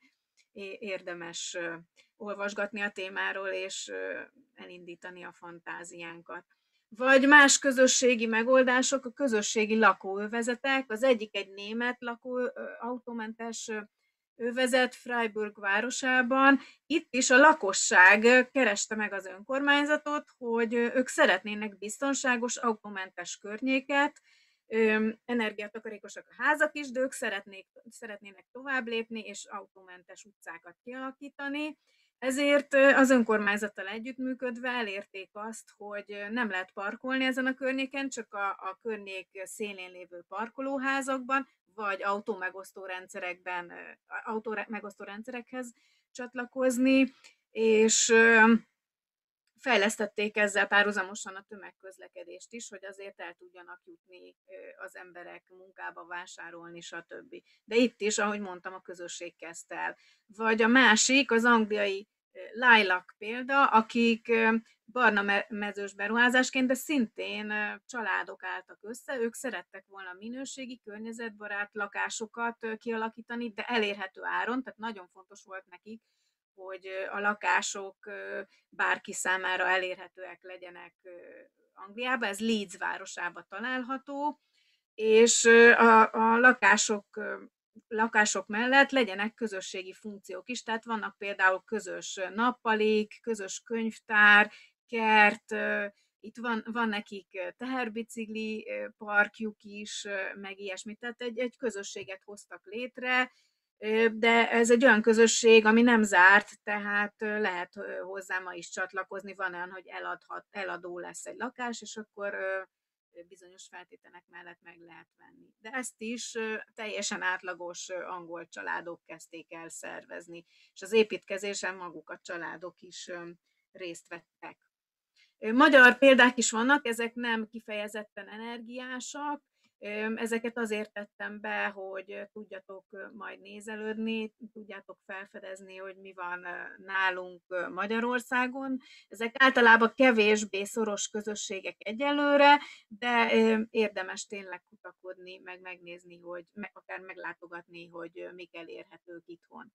érdemes olvasgatni a témáról, és elindítani a fantáziánkat. Vagy más közösségi megoldások, a közösségi lakóövezetek, az egyik egy német lakó autómentes övezet Freiburg városában. Itt is a lakosság kereste meg az önkormányzatot, hogy ők szeretnének biztonságos autómentes környéket, energiatakarékosak a házak is, de ők szeretnék, szeretnének tovább lépni és autómentes utcákat kialakítani. Ezért az önkormányzattal együttműködve elérték azt, hogy nem lehet parkolni ezen a környéken, csak a, a környék szélén lévő parkolóházakban, vagy autómegosztó rendszerekben, autómegosztó rendszerekhez csatlakozni, és fejlesztették ezzel párhuzamosan a tömegközlekedést is, hogy azért el tudjanak jutni az emberek munkába, vásárolni, stb. De itt is, ahogy mondtam, a közösség kezdte el. Vagy a másik, az angliai Lilac példa, akik barna mezős beruházásként, de szintén családok álltak össze, ők szerettek volna minőségi, környezetbarát lakásokat kialakítani, de elérhető áron, tehát nagyon fontos volt nekik, hogy a lakások bárki számára elérhetőek legyenek Angliában, ez Leeds városában található, és a, a lakások, lakások mellett legyenek közösségi funkciók is, tehát vannak például közös nappalik, közös könyvtár, kert, itt van, van nekik teherbicikli parkjuk is, meg ilyesmit, tehát egy, egy közösséget hoztak létre, de ez egy olyan közösség, ami nem zárt, tehát lehet hozzá ma is csatlakozni, van olyan, hogy eladhat, eladó lesz egy lakás, és akkor bizonyos feltételek mellett meg lehet venni. De ezt is teljesen átlagos angol családok kezdték el szervezni, és az építkezésen maguk a családok is részt vettek. Magyar példák is vannak, ezek nem kifejezetten energiásak, ezeket azért tettem be, hogy tudjatok majd nézelődni, tudjátok felfedezni, hogy mi van nálunk Magyarországon. Ezek általában kevésbé szoros közösségek egyelőre, de érdemes tényleg kutakodni, meg megnézni, hogy akár meglátogatni, hogy mik elérhetők itthon.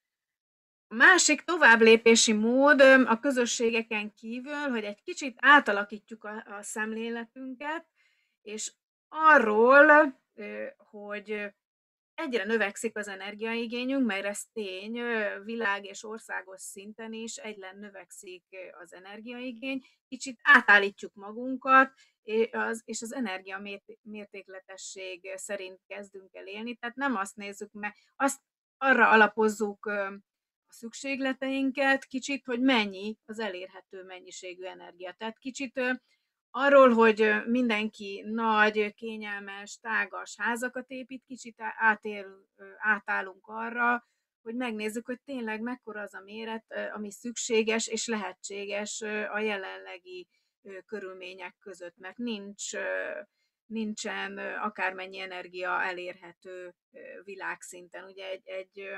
A másik továbblépési mód a közösségeken kívül, hogy egy kicsit átalakítjuk a, a szemléletünket, és arról, hogy egyre növekszik az energiaigényünk, mert ez tény, világ és országos szinten is egyre növekszik az energiaigény, kicsit átállítjuk magunkat, és az energia mértékletesség szerint kezdünk el élni, tehát nem azt nézzük meg, azt arra alapozzuk a szükségleteinket, kicsit, hogy mennyi az elérhető mennyiségű energia. Tehát kicsit arról, hogy mindenki nagy, kényelmes, tágas házakat épít, kicsit átér, átállunk arra, hogy megnézzük, hogy tényleg mekkora az a méret, ami szükséges és lehetséges a jelenlegi körülmények között, mert nincs nincsen akármennyi energia elérhető világszinten. Ugye egy, egy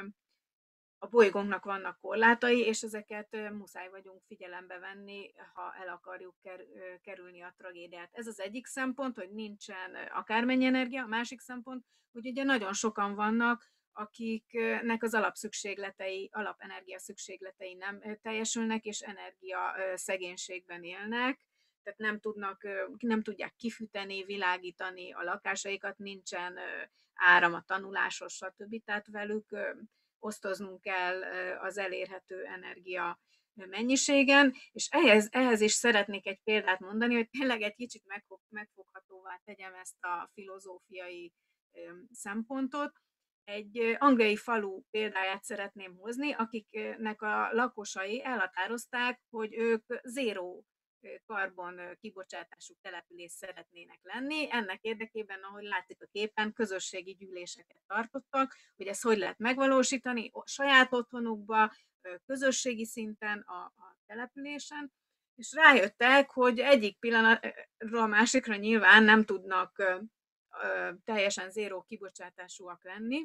a bolygónknak vannak korlátai, és ezeket muszáj vagyunk figyelembe venni, ha el akarjuk kerülni a tragédiát. Ez az egyik szempont, hogy nincsen akármennyi energia, a másik szempont, hogy ugye nagyon sokan vannak, akiknek az alapszükségletei, alapenergia szükségletei nem teljesülnek, és energia szegénységben élnek, tehát nem tudnak, nem tudják kifűteni, világítani a lakásaikat, nincsen áram a tanuláshoz, stb. Tehát velük osztoznunk kell az elérhető energia mennyiségen, és ehhez, ehhez is szeretnék egy példát mondani, hogy tényleg egy kicsit megfog, megfoghatóvá tegyem ezt a filozófiai szempontot. Egy angliai falu példáját szeretném hozni, akiknek a lakosai elhatározták, hogy ők zéró karbon kibocsátású település szeretnének lenni. Ennek érdekében, ahogy látszik a képen, közösségi gyűléseket tartottak, hogy ezt hogy lehet megvalósítani a saját otthonukba, közösségi szinten a, a településen, és rájöttek, hogy egyik pillanatról a másikra nyilván nem tudnak teljesen zéró kibocsátásúak lenni,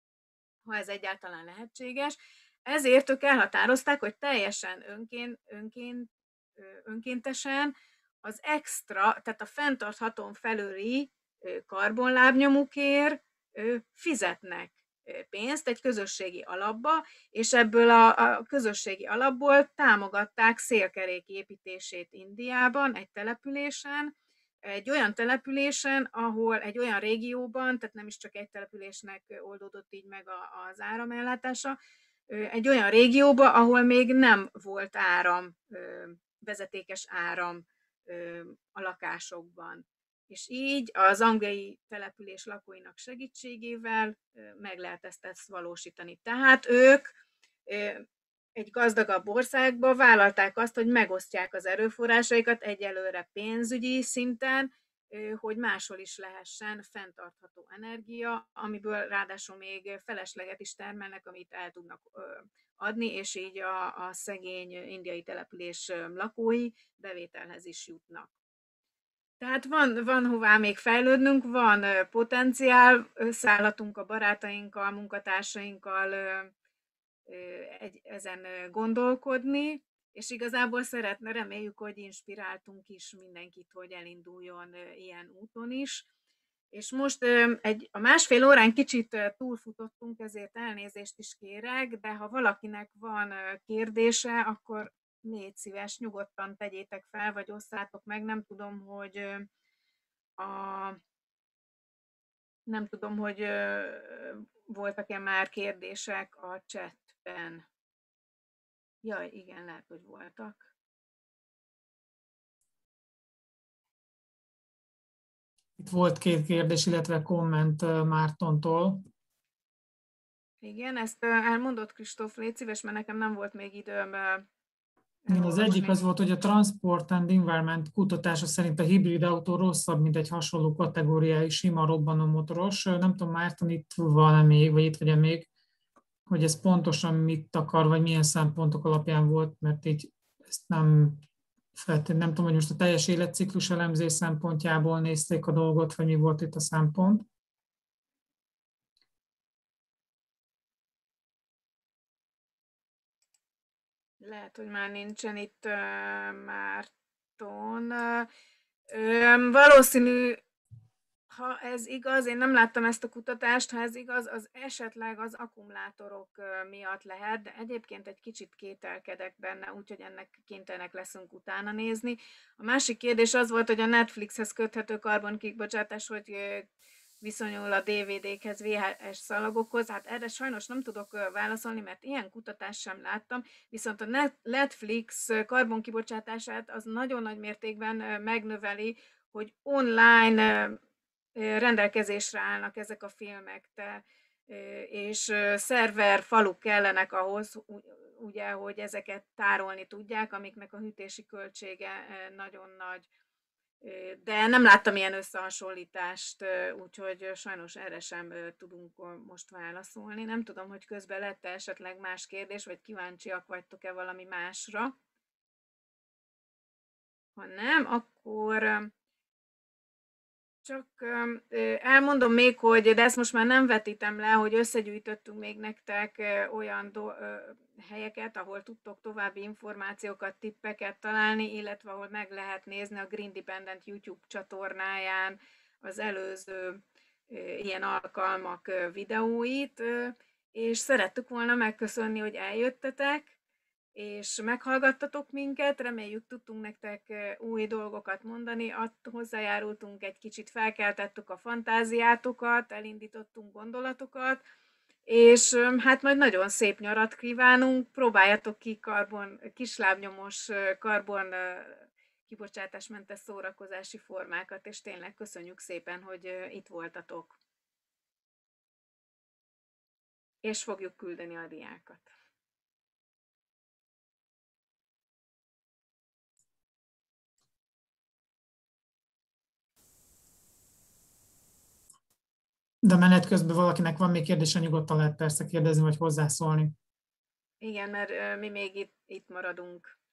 ha ez egyáltalán lehetséges. Ezért ők elhatározták, hogy teljesen önként, önként, önkéntesen az extra, tehát a fenntarthatón felüli karbonlábnyomukért fizetnek pénzt egy közösségi alapba, és ebből a, a közösségi alapból támogatták szélkerék építését Indiában, egy településen, egy olyan településen, ahol egy olyan régióban, tehát nem is csak egy településnek oldódott így meg az áramellátása, egy olyan régióban, ahol még nem volt áram, vezetékes áram a lakásokban. És így az angliai település lakóinak segítségével meg lehet ezt, ezt valósítani. Tehát ők egy gazdagabb országba vállalták azt, hogy megosztják az erőforrásaikat egyelőre pénzügyi szinten, hogy máshol is lehessen fenntartható energia, amiből ráadásul még felesleget is termelnek, amit el tudnak adni, és így a, a szegény indiai település lakói bevételhez is jutnak. Tehát van, van hová még fejlődnünk, van potenciál, összeállhatunk a barátainkkal, munkatársainkkal egy, ezen gondolkodni, és igazából szeretne, reméljük, hogy inspiráltunk is mindenkit, hogy elinduljon ilyen úton is. És most egy, a másfél órán kicsit túlfutottunk, ezért elnézést is kérek, de ha valakinek van kérdése, akkor légy szíves, nyugodtan tegyétek fel, vagy osszátok meg, nem tudom, hogy a, nem tudom, hogy voltak-e már kérdések a chatben. Jaj, igen, lehet, hogy voltak. Itt volt két kérdés, illetve komment Mártontól. Igen, ezt elmondott Kristóf, légy szíves, mert nekem nem volt még időm. Igen, az egyik az volt, hogy a Transport and Environment kutatása szerint a hibrid autó rosszabb, mint egy hasonló kategóriájú sima robbanómotoros. Nem tudom, Márton itt van-e még, vagy itt vagy-e még, hogy ez pontosan mit akar, vagy milyen szempontok alapján volt, mert így ezt nem feltétlenül, nem tudom, hogy most a teljes életciklus elemzés szempontjából nézték a dolgot, vagy mi volt itt a szempont. Lehet, hogy már nincsen itt uh, Márton. Uh, valószínű, ha ez igaz, én nem láttam ezt a kutatást, ha ez igaz, az esetleg az akkumulátorok miatt lehet, de egyébként egy kicsit kételkedek benne, úgyhogy ennek kénytelenek leszünk utána nézni. A másik kérdés az volt, hogy a Netflixhez köthető karbonkibocsátás, hogy viszonyul a dé vé dé-khez, vé há es szalagokhoz. Hát erre sajnos nem tudok válaszolni, mert ilyen kutatást sem láttam, viszont a Netflix karbonkibocsátását az nagyon nagy mértékben megnöveli, hogy online rendelkezésre állnak ezek a filmek, de, és szerver faluk kellenek ahhoz, ugye, hogy ezeket tárolni tudják, amiknek a hűtési költsége nagyon nagy. De nem láttam ilyen összehasonlítást, úgyhogy sajnos erre sem tudunk most válaszolni. Nem tudom, hogy közben lett esetleg más kérdés, vagy kíváncsiak vagytok-e valami másra. Ha nem, akkor Csak elmondom még, hogy, de ezt most már nem vetítem le, hogy összegyűjtöttünk még nektek olyan do- helyeket, ahol tudtok további információkat, tippeket találni, illetve ahol meg lehet nézni a Green Dependent YouTube csatornáján az előző ilyen alkalmak videóit, és szerettük volna megköszönni, hogy eljöttetek, és meghallgattatok minket, reméljük tudtunk nektek új dolgokat mondani, att hozzájárultunk egy kicsit, felkeltettük a fantáziátokat, elindítottunk gondolatokat, és hát majd nagyon szép nyarat kívánunk, próbáljatok ki karbon, kislábnyomos karbon kibocsátásmentes szórakozási formákat, és tényleg köszönjük szépen, hogy itt voltatok. És fogjuk küldeni a diákat. De menet közben valakinek van még kérdése, nyugodtan lehet persze kérdezni, vagy hozzászólni. Igen, mert mi még itt, itt maradunk.